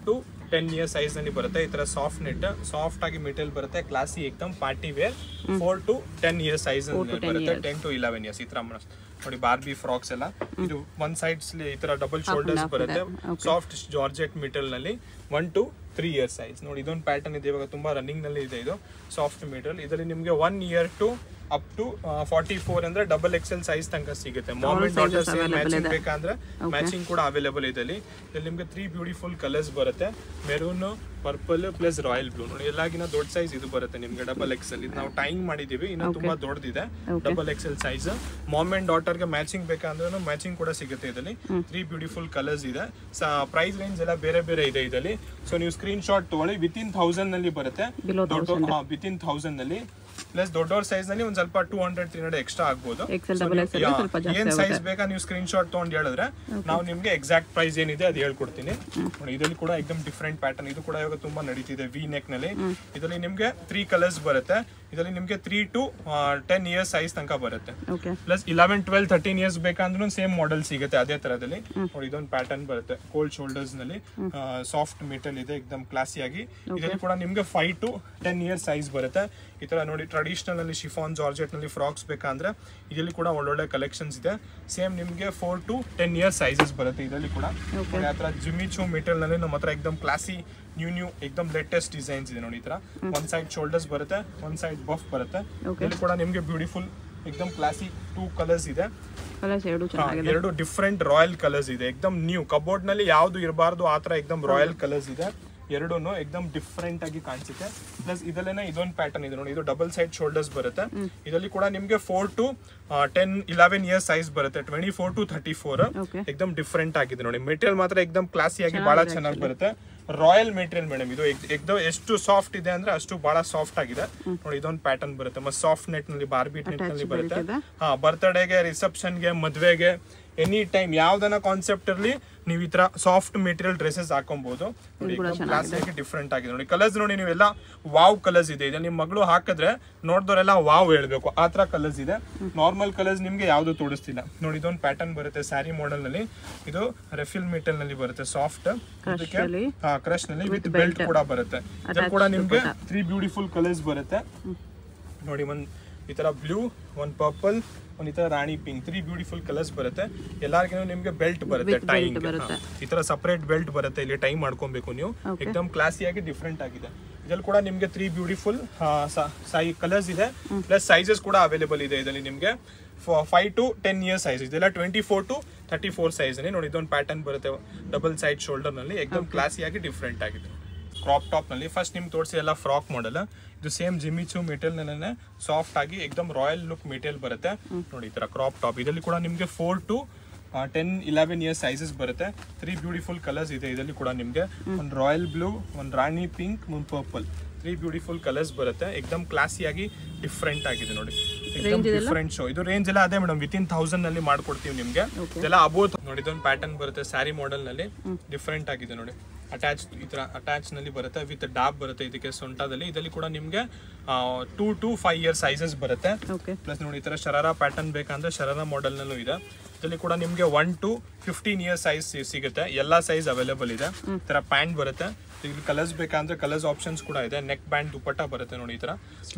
ten year size ನಲ್ಲಿ ಬರುತ್ತೆ. ಈ ತರ ಸಾಫ್ಟ್ ನೆಟ್ ಸಾಫ್ಟ್ ಆಗಿ ಮೆಟೀರಿಯಲ್ ಬರುತ್ತೆ, ಕ್ಲಾಸಿ ಏಕ್ದಮ್ party wear. Four to ten year size ಬರುತ್ತೆ, ಟೆನ್ ಟು ಇಲೆವೆನ್ ಇಯರ್ಸ್ ಈ ತರ ನೋಡಿ. ಬಾರ್ಬಿ ಫ್ರಾಕ್ಸ್ ಎಲ್ಲ ಇದು ಒನ್ ಸೈಡ್ಸ್ ಈ ತರ ಡಬಲ್ ಶೋಲ್ಡರ್ಸ್ ಬರುತ್ತೆ, ಸಾಫ್ಟ್ ಜಾರ್ಜೆಟ್ ಮೆಟೀರಿಯಲ್ ನಲ್ಲಿ. One to three year size ನೋಡಿ. ಇದೊಂದು ಪ್ಯಾಟರ್ನ್ ಇದೆ, ಇವಾಗ ತುಂಬಾ ರನ್ನಿಂಗ್ ನಲ್ಲಿ ಇದೆ ಇದು ಸಾಫ್ಟ್ ಮೆಟೀರಿಯಲ್. ಇದರಲ್ಲಿ ನಿಮಗೆ one year to up to forty four ಅಂದ್ರೆ ಡಬಲ್ ಎಕ್ಸೆಲ್ ಸೈಜ್ ತನಕ ಸಿಗುತ್ತೆ. Mom and daughter same matching ಬೇಕಂದ್ರೆ ಮ್ಯಾಚಿಂಗ್ ಕೂಡ ಅವೈಲೇಬಲ್ ಇದೆ. ಇಲ್ಲಿ ನಿಮ್ಗೆ ತ್ರೀ ಬ್ಯೂಟಿಫುಲ್ ಕಲರ್ಸ್ ಬರುತ್ತೆ, maroon, purple plus royal blue ನೋಡಿ. ಎಲ್ಲಾಗಿನ ದೊಡ್ಡ ಸೈಜ್ ಇದು ಬರುತ್ತೆ ನಿಮ್ಗೆ, ಡಬಲ್ ಎಕ್ಸೆಲ್. ಇದು ನಾವು ಟೈಂಗ್ ಮಾಡಿದೀವಿ, ಇನ್ನು ತುಂಬಾ ದೊಡ್ಡದಿದೆ double XL size. Mom and daughter ಗೆ ಮ್ಯಾಚಿಂಗ್ ಬೇಕಂದ್ರೆ ಮ್ಯಾಚಿಂಗ್ ಕೂಡ ಸಿಗುತ್ತೆ ಇದರಲ್ಲಿ. ತ್ರೀ ಬ್ಯೂಟಿಫುಲ್ ಕಲರ್ಸ್ ಇದೆ. ಪ್ರೈಸ್ ರೇಂಜ್ ಎಲ್ಲ ಬೇರೆ ಬೇರೆ ಇದೆ ಇದರಲ್ಲಿ. ಸೊ ನೀವು ಸ್ಕ್ರೀನ್ ಶಾಟ್ ತಗೊಳ್ಳಿ. ವಿತ್ ಇನ್ ಥೌಸಂಡ್ ನಲ್ಲಿ ಬರುತ್ತೆ, ವಿತ್ ಇನ್ ಥೌಸಂಡ್ ನಲ್ಲಿ. ಪ್ಲಸ್ ದೊಡ್ಡವ್ರ ಸೈಜ್ ನಲ್ಲಿ ಒಂದ್ ಸ್ವಲ್ಪ two hundred three hundred extra ಆಗ್ಬೋದು. ಏನ್ ಸೈಜ್ ಬೇಕಾ ನೀವು ಸ್ಕ್ರೀನ್ ಶಾಟ್ ತಗೊಂಡು ಹೇಳಿದ್ರೆ ನಾವು ನಿಮ್ಗೆ ಎಕ್ಸಾಕ್ಟ್ ಪ್ರೈಸ್ ಏನಿದೆ ಅದು ಹೇಳ್ಕೊಡ್ತೀನಿ ನೋಡಿ. ಇದರಲ್ಲಿ ಕೂಡ ಎಕ್ದಮ್ ಡಿಫ್ರೆಂಟ್ ಪ್ಯಾಟರ್ನ್, ಇದು ಕೂಡ ಇವಾಗ ತುಂಬಾ ನಡೀತಿದೆ ವಿ ನೆಕ್ ನಲ್ಲಿ. ಇದರಲ್ಲಿ ನಿಮ್ಗೆ ತ್ರೀ ಕಲರ್ಸ್ ಬರುತ್ತೆ. ಇದರಲ್ಲಿ ನಿಮ್ಗೆ three to ten years size ತನಕ ಬರುತ್ತೆ. Plus eleven twelve thirteen years ಬೇಕಂದ್ರೂ ಸೇಮ್ ಮಾಡೆಲ್ ಸಿಗುತ್ತೆ ಅದೇ ತರದಲ್ಲಿ ನೋಡಿ. ಇದೊಂದು ಪ್ಯಾಟರ್ನ್ ಬರುತ್ತೆ ಕೋಲ್ಡ್ ಶೋಲ್ಡರ್ಸ್ ನಲ್ಲಿ, ಸಾಫ್ಟ್ ಮೆಟಲ್ ಇದೆ, ಎಕ್ದಮ್ ಕ್ಲಾಸಿ ಆಗಿ. ಇದರಲ್ಲಿ ಕೂಡ ನಿಮ್ಗೆ five to ten years size ಬರುತ್ತೆ. ಈ ತರ ನೋಡಿ ಟ್ರೆಡಿಷನಲ್ ಅಲ್ಲಿ ಶಿಫಾನ್ ಜಾರ್ಜೆಟ್ ನಲ್ಲಿ ಫ್ರಾಕ್ಸ್ ಬೇಕಂದ್ರೆ ಇದರಲ್ಲಿ ಕೂಡ ಒಳ್ಳೊಳ್ಳೆ ಕಲೆಕ್ಷನ್ಸ್ ಇದೆ. ಸೇಮ್ ನಿಮ್ಗೆ four to ten years sizes ಬರುತ್ತೆ ಇದರಲ್ಲಿ ಕೂಡ. ಆ ತರ ಜಿಮಿಚು ಮೆಟೀರಿಯಲ್ ನಲ್ಲಿ ನಮ್ಮ ಹತ್ರ ಎಕ್ದಮ್ ಕ್ಲಾಸಿ ನ್ಯೂ ನ್ಯೂ ಎಕ್ದಮ್ ಲೇಟೆಸ್ಟ್ ಡಿಸೈನ್ಸ್ ಇದೆ ನೋಡಿ. ಈ ತರ ಒನ್ ಸೈಡ್ ಶೋಲ್ಡರ್ಸ್ ಬರುತ್ತೆ, ಒನ್ ಸೈಡ್ ಬಫ್ ಬರುತ್ತೆ. ಇಲ್ಲಿ ಕೂಡ ನಿಮ್ಗೆ ಬ್ಯೂಟಿಫುಲ್ ಎಕ್ದಮ್ ಕ್ಲಾಸಿ ಟೂ ಕಲರ್ಸ್ ಇದೆ, ಎರಡು ಡಿಫ್ರೆಂಟ್ ರಾಯಲ್ ಕಲರ್ಸ್ ಇದೆ. ಎಕ್ದಮ್ ನ್ಯೂ ಕಬೋರ್ಡ್ ನಲ್ಲಿ ಯಾವ್ದು ಇರಬಾರ್ದು ಆ ತರ ಎಕ್ದಮ್ ರಾಯಲ್ ಕಲರ್ಸ್ ಇದೆ. ಎರಡೂ ಎಕ್ದಮ್ ಡಿಫ್ರೆಂಟ್ ಆಗಿ ಕಾಣಿಸುತ್ತೆ. ಪ್ಲಸ್ ಇದರಲ್ಲೇನೆ ಇದೊಂದು ಪ್ಯಾಟರ್ನ್ ಇದೆ ನೋಡಿ, ಇದು ಡಬಲ್ ಸೈಡ್ ಶೋಲ್ಡರ್ಸ್ ಬರುತ್ತೆ. ಇದರಲ್ಲಿ ಕೂಡ ನಿಮ್ಗೆ four to ten eleven years size ಬರುತ್ತೆ, twenty four to thirty four. ಎಕ್ದಮ್ ಡಿಫ್ರೆಂಟ್ ಆಗಿದೆ ನೋಡಿ. ಮೆಟೀರಿಯಲ್ ಮಾತ್ರ ಎಕ್ದಮ್ ಕ್ಲಾಸಿ ಆಗಿ ಬಹಳ ಚೆನ್ನಾಗಿ ಬರುತ್ತೆ. ರಾಯಲ್ ಮೆಟೀರಿಯಲ್ ಮೇಡಮ್ ಇದು. ಎಕ್ದಮ್ ಎಷ್ಟು ಸಾಫ್ಟ್ ಇದೆ ಅಂದ್ರೆ ಅಷ್ಟು ಬಹಳ ಸಾಫ್ಟ್ ಆಗಿದೆ ನೋಡಿ. ಇದೊಂದು ಪ್ಯಾಟರ್ನ್ ಬರುತ್ತೆ, ಮತ್ತೆ ಸಾಫ್ಟ್ ನೆಟ್ ನಲ್ಲಿ ಬಾರ್ಬಿ ನೆಟ್ ನಲ್ಲಿ ಬರುತ್ತೆ. ಹಾ, ಬರ್ತ್ಡೇಗೆ, ರಿಸೆಪ್ಷನ್ಗೆ, ಮದ್ವೆಗೆ, ಎನಿ ಟೈಮ್ ಯಾವ್ದನ್ನ ಕಾನ್ಸೆಪ್ಟ್ ಇರಲಿ ನೀವು ಈ ತರ ಸಾಫ್ಟ್ ಮೆಟೀರಿಯಲ್ ಡ್ರೆಸ್ಸಸ್ ಹಾಕೊಬಹುದು ನೋಡಿ. ಕ್ಲಾಸ್ ಆಗಿ ಡಿಫ್ರೆಂಟ್ ಆಗಿದೆ ನೋಡಿ. ಕಲರ್ಸ್ ನೋಡಿ ನೀವೆಲ್ಲ ವಾವ್ ಕಲರ್ಸ್ ಇದೆ. ಇದೆ ನಿಮ್ ಮಗಳು ಹಾಕಿದ್ರೆ ನೋಡಿದವರೆಲ್ಲ ವಾವ್ ಹೇಳ್ಬೇಕು, ಆ ತರ ಕಲರ್ಸ್ ಇದೆ. ನಾರ್ಮಲ್ ಕಲರ್ಸ್ ನಿಮ್ಗೆ ಯಾವ್ದು ತೋರಿಸ್ತಿಲ್ಲ ನೋಡಿ. ಇದೊಂದು ಪ್ಯಾಟರ್ನ್ ಬರುತ್ತೆ ಸ್ಯಾರಿ ಮಾಡೆಲ್ ನಲ್ಲಿ. ಇದು ರೆಫಿಲ್ ಮೆಟೀರಿಯಲ್ ನಲ್ಲಿ ಬರುತ್ತೆ, ಸಾಫ್ಟ್ ಕ್ರಶ್ ನಲ್ಲಿ ವಿತ್ ಬೆಲ್ಟ್ ಕೂಡ ಬರುತ್ತೆ. ಇದ್ರಲ್ಲಿ ಕೂಡ ನಿಮ್ಗೆ ತ್ರೀ ಬ್ಯೂಟಿಫುಲ್ ಕಲರ್ಸ್ ಬರುತ್ತೆ ನೋಡಿ. ಒಂದ್ ಈ ತರ ಬ್ಲೂ, ಒಂದ್ ಪರ್ಪಲ್, ಒಂದ್ ಈ ತರ ರಾಣಿ ಪಿಂಕ್, ತ್ರೀ ಬ್ಯೂಟಿಫುಲ್ ಕಲರ್ಸ್ ಬರುತ್ತೆ. ಎಲ್ಲರಿಗೂ ನಿಮ್ಗೆ ಬೆಲ್ಟ್ ಬರುತ್ತೆ, ಟೈಮ್ ಈ ತರ ಸಪರೇಟ್ ಬೆಲ್ಟ್ ಬರುತ್ತೆ. ಇಲ್ಲಿ ಟೈಮ್ ಮಾಡ್ಕೊಬೇಕು ನೀವು. ಎಕ್ದಮ್ ಕ್ಲಾಸಿ ಆಗಿ ಡಿಫ್ರೆಂಟ್ ಆಗಿದೆ. ಇದ್ರಲ್ಲಿ ಕೂಡ ನಿಮ್ಗೆ ತ್ರೀ ಬ್ಯೂಟಿಫುಲ್ ಕಲರ್ಸ್ ಇದೆ, ಪ್ಲಸ್ ಸೈಜಸ್ ಕೂಡ ಅವೈಲೇಬಲ್ ಇದೆ ಇದರಲ್ಲಿ ನಿಮ್ಗೆ. Five to ten years size ಇದೆಲ್ಲ, twenty four to thirty four size ನೋಡಿ. ಇದೊಂದು ಪ್ಯಾಟರ್ನ್ ಬರುತ್ತೆ ಡಬಲ್ ಸೈಡ್ ಶೋಲ್ಡರ್ ನಲ್ಲಿ, ಎಕ್ದಮ್ ಕ್ಲಾಸಿ ಆಗಿ ಡಿಫ್ರೆಂಟ್ ಆಗಿದೆ. ಕ್ರಾಪ್ ಟಾಪ್ ನಲ್ಲಿ ಫಸ್ಟ್ ನಿಮ್ಗೆ ತೋರಿಸಿ ಎಲ್ಲ ಫ್ರಾಕ್ ಮಾಡೆಲ್. ಇದು ಸೇಮ್ ಜಿಮಿಚು ಮೆಟೀರಿಯಲ್ ನಲ್ಲಿ ಸಾಫ್ಟ್ ಆಗಿ ಎಕ್ದಮ್ ರಾಯಲ್ ಲುಕ್ ಮೆಟೀರಿಯಲ್ ಬರುತ್ತೆ ನೋಡಿ. ಈ ತರ ಕ್ರಾಪ್ ಟಾಪ್ ಇದರಲ್ಲಿ ಕೂಡ ನಿಮ್ಗೆ four to ten eleven years sizes ಬರುತ್ತೆ. ತ್ರೀ ಬ್ಯೂಟಿಫುಲ್ ಕಲರ್ಸ್ ಇದೆ ಇದರಲ್ಲಿ ಕೂಡ ನಿಮ್ಗೆ. ಒಂದು ರಾಯಲ್ ಬ್ಲೂ, ಒಂದು ರಾಣಿ ಪಿಂಕ್, ಒಂದು ಪರ್ಪಲ್, ತ್ರೀ ಬ್ಯೂಟಿಫುಲ್ ಕಲರ್ಸ್ ಬರುತ್ತೆ. ಎಕ್ದಮ್ ಕ್ಲಾಸಿ ಆಗಿ ಡಿಫ್ರೆಂಟ್ ಆಗಿದೆ ನೋಡಿ. Different show. ಇದು ರೇಂಜ್ ಎಲ್ಲ ಅದೇ ಮೇಡಮ್, ವಿತ್ ಇನ್ ಥೌಸಂಡ್ ನಲ್ಲಿ ಮಾಡ್ಕೊಡ್ತೀವಿ ನಿಮ್ಗೆ. ಇದೆಲ್ಲ ಅಬೋತ್ ನೋಡಿ. ಇದೊಂದು ಪ್ಯಾಟರ್ನ್ ಬರುತ್ತೆ ಸ್ಯಾರಿ ಮಾಡೆಲ್ ನಲ್ಲಿ, ಡಿಫ್ರೆಂಟ್ ಆಗಿದೆ ನೋಡಿ. ಅಟ್ಯಾಚ್ ಈ ತರ ಅಟ್ಯಾಚ್ ನಲ್ಲಿ ಬರುತ್ತೆ, ವಿತ್ ಡಾಬ್ ಬರುತ್ತೆ ಇದಕ್ಕೆ ಸೊಂಟದಲ್ಲಿ. ಇದರಲ್ಲಿ ಕೂಡ ನಿಮ್ಗೆ two to five year sizes ಬರುತ್ತೆ. ಪ್ಲಸ್ ನೋಡಿ ಈ ತರ ಶರಾರಾ ಪ್ಯಾಟರ್ನ್ ಬೇಕಂದ್ರೆ ಶರಾರಾ ಮಾಡೆಲ್ ನಲ್ಲೂ ಇದೆ. ಇದರಲ್ಲಿ ಕೂಡ ನಿಮ್ಗೆ one to fifteen year size ಸಿಗುತ್ತೆ. ಎಲ್ಲಾ ಸೈಜ್ ಅವೈಲೇಬಲ್ ಇದೆ. ಈ ತರ ಪ್ಯಾಂಟ್ ಬರುತ್ತೆ. ಇಲ್ಲಿ ಕಲರ್ಸ್ ಬೇಕಂದ್ರೆ ಕಲರ್ಸ್ ಆಪ್ಷನ್ಸ್ ಕೂಡ ಇದೆ. ನೆಕ್ ಬ್ಯಾಂಡ್ ದುಪಟ್ಟ ಬರುತ್ತೆ ನೋಡಿ ಈ ತರ.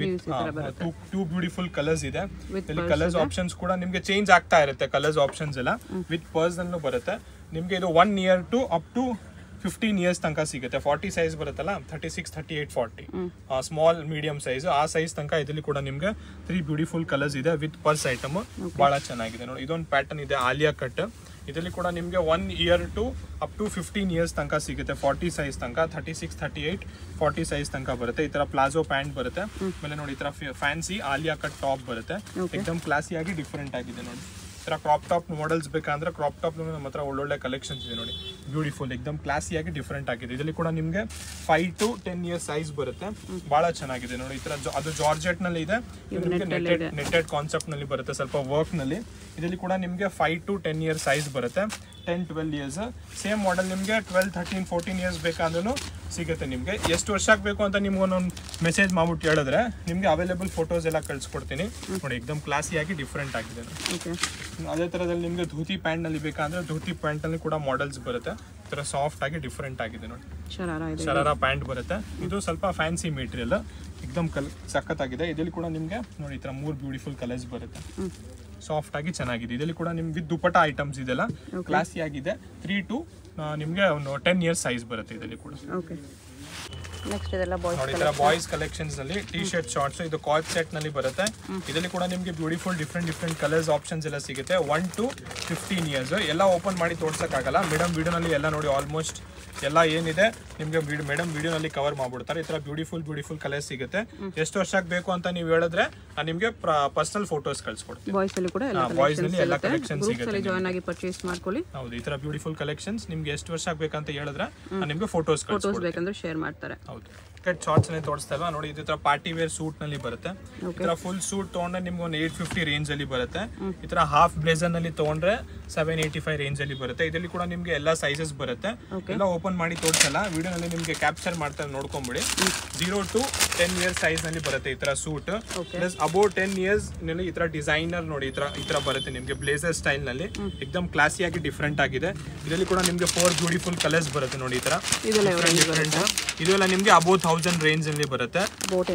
ಟೂ ಬ್ಯೂಟಿಫುಲ್ ಕಲರ್ಸ್ ಇದೆ. ಇಲ್ಲಿ ಕಲರ್ಸ್ ಆಪ್ಷನ್ಸ್ ಕೂಡ ನಿಮ್ಗೆ ಚೇಂಜ್ ಆಗ್ತಾ ಇರುತ್ತೆ. ಕಲರ್ಸ್ ಆಪ್ಷನ್ಸ್ ಎಲ್ಲ ವಿತ್ ಪರ್ಸನ್ ಬರುತ್ತೆ ನಿಮ್ಗೆ. ಇದು one year to up to fifteen years ತನಕ ಸಿಗುತ್ತೆ. ಫಾರ್ಟಿ ಸೈಜ್ ಬರುತ್ತಲ್ಲ, thirty six thirty eight forty small medium size, ಆ ಸೈಜ್ ತನಕ ಇದರಲ್ಲಿ ಕೂಡ ನಿಮ್ಗೆ ತ್ರೀ ಬ್ಯೂಟಿಫುಲ್ ಕಲರ್ಸ್ ಇದೆ ವಿತ್ ಪರ್ಸ್ ಐಟಮ್. ಬಹಳ ಚೆನ್ನಾಗಿದೆ ನೋಡಿ. ಇದೊಂದು ಪ್ಯಾಟರ್ನ್ ಇದೆ ಆಲಿಯಾ ಕಟ್. ಇದರಲ್ಲಿ ಕೂಡ ನಿಮ್ಗೆ one year to up to fifteen years ತನಕ ಸಿಗುತ್ತೆ. ಫಾರ್ಟಿ ಸೈಜ್ ತನಕ, thirty six thirty eight forty size ತನಕ ಬರುತ್ತೆ. ಈ ತರ ಪ್ಲಾಜೋ ಪ್ಯಾಂಟ್ ಬರುತ್ತೆ. ಆಮೇಲೆ ನೋಡಿ ಈ ತರ ಫ್ಯಾನ್ಸಿ ಆಲಿಯಾ ಕಟ್ ಟಾಪ್ ಬರುತ್ತೆ. ಎಕ್ದಮ್ ಕ್ಲಾಸಿ ಆಗಿ ಡಿಫ್ರೆಂಟ್ ಆಗಿದೆ ನೋಡಿ. ಈ ತರ ಕ್ರಾಪ್ ಟಾಪ್ ಮಾಡೆಲ್ಸ್ ಬೇಕಂದ್ರೆ ಕ್ರಾಪ್ ಟಾಪ್ ನಮ್ಮ ಹತ್ರ ಒಳ್ಳೊಳ್ಳೆ ಕಲೆಕ್ಷನ್ಸ್ ಇದೆ ನೋಡಿ. ಬ್ಯೂಟಿಫುಲ್ ಎಕ್ದಮ್ ಕ್ಲಾಸಿ ಆಗಿ ಡಿಫ್ರೆಂಟ್ ಆಗಿದೆ. ಇದರಲ್ಲಿ ಕೂಡ ನಿಮ್ಗೆ five to ten years size ಬರುತ್ತೆ. ಬಹಳ ಚೆನ್ನಾಗಿದೆ ನೋಡಿ. ಈ ತರ ಅದು ಜಾರ್ಜೆಟ್ ನಲ್ಲಿ ಇದೆ. ನೆಟೆಡ್ ನೆಟೆಡ್ ಕಾನ್ಸೆಪ್ಟ್ ನಲ್ಲಿ ಬರುತ್ತೆ, ಸ್ವಲ್ಪ ವರ್ಕ್ ನಲ್ಲಿ. ಇದರಲ್ಲಿ ಕೂಡ ನಿಮ್ಗೆ five to ten years size ಬರುತ್ತೆ. Ten twelve years same model ನಿಮ್ಗೆ ಟ್ವೆಲ್ ಥರ್ಟೀನ್ ಫೋರ್ಟೀನ್ ಇಯರ್ಸ್ ಬೇಕಂದ್ರೂ ಸಿಗುತ್ತೆ ನಿಮಗೆ. ಎಷ್ಟು ವರ್ಷಕ್ಕೆ ಬೇಕು ಅಂತ ನಿಮ್ಗೆ ಒಂದೊಂದು ಮೆಸೇಜ್ ಮಾಡ್ಬಿಟ್ಟು ಹೇಳಿದ್ರೆ ನಿಮಗೆ ಅವೈಲೇಬಲ್ ಫೋಟೋಸ್ ಎಲ್ಲ ಕಳ್ಸಿಕೊಡ್ತೀನಿ ನೋಡಿ. ಎಕ್ದಮ್ ಕ್ಲಾಸಿಯಾಗಿ ಡಿಫ್ರೆಂಟ್ ಆಗಿದೆ. ಅದೇ ಥರದಲ್ಲಿ ನಿಮಗೆ ಧೋತಿ ಪ್ಯಾಂಟ್ನಲ್ಲಿ ಬೇಕಂದ್ರೆ ಧೋತಿ ಪ್ಯಾಂಟಲ್ಲಿ ಕೂಡ ಮಾಡೆಲ್ಸ್ ಬರುತ್ತೆ. ಈ ಥರ ಸಾಫ್ಟ್ ಆಗಿ ಡಿಫ್ರೆಂಟ್ ಆಗಿದೆ ನೋಡಿ. ಶರಾರಾ ಪ್ಯಾಂಟ್ ಬರುತ್ತೆ. ಇದು ಸ್ವಲ್ಪ ಫ್ಯಾನ್ಸಿ ಮೆಟೀರಿಯಲ್, ಎಕ್ದಮ್ ಕಲ್ ಸಖತ್ತಾಗಿದೆ. ಇದರಲ್ಲಿ ಕೂಡ ನಿಮಗೆ ನೋಡಿ ಈ ಥರ ಮೂರು ಬ್ಯೂಟಿಫುಲ್ ಕಲರ್ಸ್ ಬರುತ್ತೆ. ಸಾಫ್ಟ್ ಆಗಿ ಚೆನ್ನಾಗಿದೆ. ಇದರಲ್ಲಿ ಕೂಡ ನಿಮ್ಗೆ ದುಪ್ಪಟ್ಟ ಐಟಮ್ಸ್ ಇದೆಲ್ಲ ಕ್ಲಾಸಿ ಆಗಿದೆ. ತ್ರೀ ಟು ನಿಮಗೆ ಒಂದು ಟೆನ್ ಇಯರ್ಸ್ ಸೈಜ್ ಬರುತ್ತೆ ಇದರಲ್ಲಿ ಕೂಡ. ನೆಕ್ಸ್ಟ್ ಇದೆಲ್ಲ ಬಾಯ್ಸ್ ನೋಡಿ, ಇದರ ಬಾಯ್ಸ್ ಕಲೆಕ್ಷನ್ಸ್ ನಲ್ಲಿ ಟಿ ಶರ್ಟ್ ಶಾರ್ಟ್ಸ್ ಇದು ಕಾರ್ಡ್ ಸೆಟ್ ನಲ್ಲಿ ಬರುತ್ತೆ. ಇದರಲ್ಲಿ ಕೂಡ ನಿಮಗೆ beautiful different different colours options ಎಲ್ಲ ಸಿಗುತ್ತೆ. ಒನ್ ಟು ಫಿಫ್ಟೀನ್ ಇಯರ್ಸ್ ಎಲ್ಲ ಓಪನ್ ಮಾಡಿ ತೋರ್ಸಕ್ಕಾಗಲ್ಲ. ಮೇಡಮ್ ವಿಡಿಯೋನಲ್ಲಿ ಎಲ್ಲ ನೋಡಿ ಆಲ್ಮೋಸ್ಟ್ ಎಲ್ಲ ಏನಿದೆ ನಿಮಗೆ ಮೇಡಮ್ ವಿಡಿಯೋನಲ್ಲಿ ಕವರ್ ಮಾಡ್ಬಿಡ್ತಾರೆ. ಈ ತರ ಬ್ಯೂಟಿಫುಲ್ ಬ್ಯೂಟಿಫುಲ್ ಕಲರ್ಸ್ ಸಿಗುತ್ತೆ. ಎಷ್ಟು ವರ್ಷಕ್ಕೆ ಬೇಕು ಅಂತ ನೀವು ಹೇಳಿದ್ರೆ ನಾನು ನಿಮಗೆ ಪರ್ಸನಲ್ ಫೋಟೋಸ್ ಕಳ್ಸಿಕೊಡ್ತೀನಿ. ಬಾಯ್ಸ್ ಅಲ್ಲಿ ಕೂಡ ಎಲ್ಲ ಬಾಯ್ಸ್ ನಲ್ಲಿ ಎಲ್ಲ ಕಲೆಕ್ಷನ್ಸ್ ಸಿಗುತ್ತೆ. ಜಾಯಿನ್ ಆಗಿ ಪರ್ಚೇಸ್ ಮಾಡ್ಕೊಳ್ಳಿ. ಹೌದು, ಈ ತರ ಬ್ಯೂಟಿಫುಲ್ ಕಲೆಕ್ಷನ್ಸ್ ನಿಮ್ಗೆ ಎಷ್ಟು ವರ್ಷಕ್ಕೆ ಬೇಕಂತ ಹೇಳಿದ್ರೆ ನಾನು ನಿಮಗೆ ಫೋಟೋಸ್ ಫೋಟೋಸ್ ಬೇಕಂದ್ರೆ ಶೇರ್ ಮಾಡ್ತಾರೆ. ಹೌದು, ಶಾರ್ಟ್ಸ್ ನೇ ತೋರಿಸ್ತಾ ಇಲ್ವಾ ನೋಡಿ. ಈ ತರ ಪಾರ್ಟಿ ವೇರ್ ಸೂಟ್ ನಲ್ಲಿ ಬರುತ್ತೆ. ಈ ತರ ಫುಲ್ ಸೂಟ್ ತಗೊಂಡ್ರೆ ನಿಮ್ಗೆ ಒಂದು ಏಟ್ ಫಿಫ್ಟಿ ರೇಂಜ್ ಅಲ್ಲಿ ಬರುತ್ತೆ. ಈ ತರ ಹಾಫ್ ಬ್ಲೇಸರ್ ನಲ್ಲಿ ತಗೊಂಡ್ರೆ ಸೆವೆನ್ ಏಯ್ಟಿ ಫೈವ್ ರೇಂಜ್ ಅಲ್ಲಿ ಬರುತ್ತೆ. ಇದರಲ್ಲಿ ಕೂಡ ನಿಮ್ಗೆ ಎಲ್ಲ ಸೈಜಸ್ ಬರುತ್ತೆ. ಎಲ್ಲ ಓಪನ್ ಮಾಡಿ ತೋರಿಸಲ್ಲ, ವಿಡಿಯೋನಲ್ಲಿ ನಿಮ್ಗೆ ಕ್ಯಾಪ್ಚರ್ ಮಾಡ್ತಾರೆ ನೋಡ್ಕೊಂಬಿಡಿ. Zero to ten years size ನಲ್ಲಿ ಬರುತ್ತೆ ಈ ತರ suit. Plus above ten years ನಲ್ಲಿ ಈ ತರ ಡಿಸೈನರ್ ನೋಡಿ ಈ ತರ ಈ ತರ ಬರುತ್ತೆ ನಿಮ್ಗೆ ಬ್ಲೇಸರ್ ಸ್ಟೈಲ್ ನಲ್ಲಿ. ಎಕ್ದಮ್ ಕ್ಲಾಸಿ ಆಗಿ ಡಿಫ್ರೆಂಟ್ ಆಗಿದೆ. ಇದರಲ್ಲಿ ಕೂಡ ನಿಮ್ಗೆ ಫೋರ್ ಬ್ಯೂಟಿಫುಲ್ ಕಲರ್ಸ್ ಬರುತ್ತೆ ನೋಡಿ ಈ ತರ ಡಿಫ್ರೆಂಟ್. ಇದೆಲ್ಲ ನಿಮ್ಗೆ ಅಬೌವ್ ಥೌಸಂಡ್ ರೇಂಜ್ ಅಲ್ಲಿ ಬರುತ್ತೆ.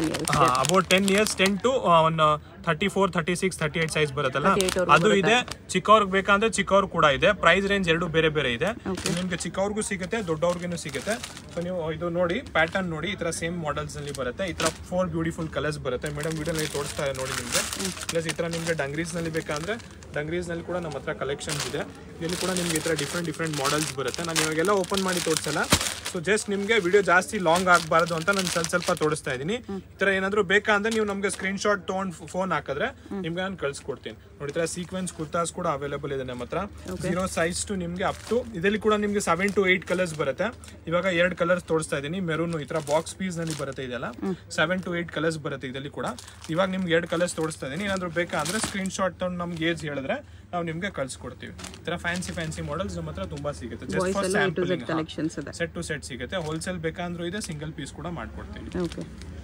Above ten years ten to one thirty four thirty six thirty eight size ಬರುತ್ತಲ್ಲ ಅದು ಇದೆ. ಚಿಕ್ಕವ್ರಿಗೆ ಬೇಕಂದ್ರೆ ಚಿಕ್ಕವ್ರು ಕೂಡ ಇದೆ. ಪ್ರೈಸ್ ರೇಂಜ್ ಎರಡು ಬೇರೆ ಬೇರೆ ಇದೆ. ನಿಮ್ಗೆ ಚಿಕ್ಕವ್ರಿಗೂ ಸಿಗುತ್ತೆ, ದೊಡ್ಡವ್ರಿಗೂ ಸಿಗುತ್ತೆ. ಸೊ ನೀವು ಇದು ನೋಡಿ ಪ್ಯಾಟರ್ನ್ ನೋಡಿ, ಈ ತರ ಸೇಮ್ ಮಾಡೆಲ್ಸ್ ಅಲ್ಲಿ ಬರುತ್ತೆ. ಈ ತರ ಫೋರ್ ಬ್ಯೂಟಿಫುಲ್ ಕಲರ್ಸ್ ಬರುತ್ತೆ. ಮೇಡಮ್ ವಿಡಿಯೋನಲ್ಲಿ ತೋರಿಸ್ತಾ ಇದೆ ನೋಡಿ ನಿಮ್ಗೆ. ಪ್ಲಸ್ ಈ ತರ ನಿಮ್ಗೆ ಡಂಗ್ರೀಸ್ ನಲ್ಲಿ ಬೇಕಂದ್ರೆ ಡಂಗ್ರೀಸ್ ನಲ್ಲಿ ಕೂಡ ನಮ್ಮ ಹತ್ರ ಕಲೆಕ್ಷನ್ಸ್ ಇದೆ. ಇಲ್ಲಿ ಕೂಡ ನಿಮ್ಗೆ ಈ ತರ ಡಿಫ್ರೆಂಟ್ ಡಿಫ್ರೆಂಟ್ ಮಾಡೆಲ್ಸ್ ಬರುತ್ತೆ. ನಾನು ಇವಾಗೆಲ್ಲ ಓಪನ್ ಮಾಡಿ ತೋರಿಸಲ್ಲ. ಸೊ ಜಸ್ಟ್ ನಿಮ್ಗೆ ವಿಡಿಯೋ ಜಾಸ್ತಿ ಲಾಂಗ್ ಆಗಬಾರ್ದು ಅಂತ ನಾನು ಸ್ವಲ್ಪ ಸ್ವಲ್ಪ ತೋರಿಸ್ತಾ ಇದ್ದೀನಿ. ಈ ತರ ಏನಾದ್ರು ಬೇಕಂದ್ರೆ ನೀವು ನಮ್ಗೆ ಸ್ಕ್ರೀನ್ ಶಾಟ್ ತಗೊಂಡ್ ಫೋನ್ ಹಾಕಿದ್ರೆ ನಿಮ್ಗೆ ನಾನು ಕಳ್ಸಿಕೊಡ್ತೀನಿ ನೋಡಿ. ತರ ಸೀಕ್ವೆನ್ಸ್ ಕುರ್ತಾಸ್ ಕೂಡ ಅವೈಲೇಬಲ್ ಇದೆ ನಮ್ಮ ಹತ್ರ. ಜೀರೋ ಸೈಜ್ ಟು ನಿಮ್ಗೆ ಅಪ್ ಟು ಇದರಲ್ಲಿ ಕೂಡ ನಿಮ್ಗೆ ಸೆವೆನ್ ಟು ಏಟ್ ಕಲರ್ಸ್ ಬರುತ್ತೆ. ಇವಾಗ ಎರಡು ಕಲರ್ಸ್ ತೋರಿಸ್ತಾ ಇದ್ದೀನಿ. ಮೆರೂನ್ ಈ ತರ ಬಾಕ್ಸ್ ಪೀಸ್ ನಲ್ಲಿ ಬರುತ್ತೆ. ಇದೆಲ್ಲ ಸೆವೆನ್ ಟು ಏಟ್ ಕಲರ್ಸ್ ಬರುತ್ತೆ ಇದರಲ್ಲಿ ಕೂಡ. ಇವಾಗ ನಿಮ್ಗೆ ಎರಡು ಕಲರ್ಸ್ ತೋರಿಸ್ತಾ ಇದ್ದೀನಿ. ಏನಾದ್ರು ಬೇಕಂದ್ರೆ ಸ್ಕ್ರೀನ್ ಶಾಟ್ ತಗೊಂಡು ನಮ್ಗೆ ಏಜ್ ಹೇಳಿದ್ರೆ ನಾವು ನಿಮ್ಗೆ ಕಳ್ಸಿಕೊಡ್ತೀವಿ. ಈ ತರ ಫ್ಯಾನ್ಸಿ ಫ್ಯಾನ್ಸಿ ಮಾಡೆಲ್ಸ್ ನಮ್ಮ ಹತ್ರ ತುಂಬಾ ಸಿಗುತ್ತೆ. Just for sampling set to set ಸಿಗುತ್ತೆ. ಹೋಲ್ಸೇಲ್ ಬೇಕಂದ್ರೂ ಇದೆ, ಸಿಂಗಲ್ ಪೀಸ್ ಕೂಡ ಮಾಡ್ಕೊಡ್ತೀವಿ.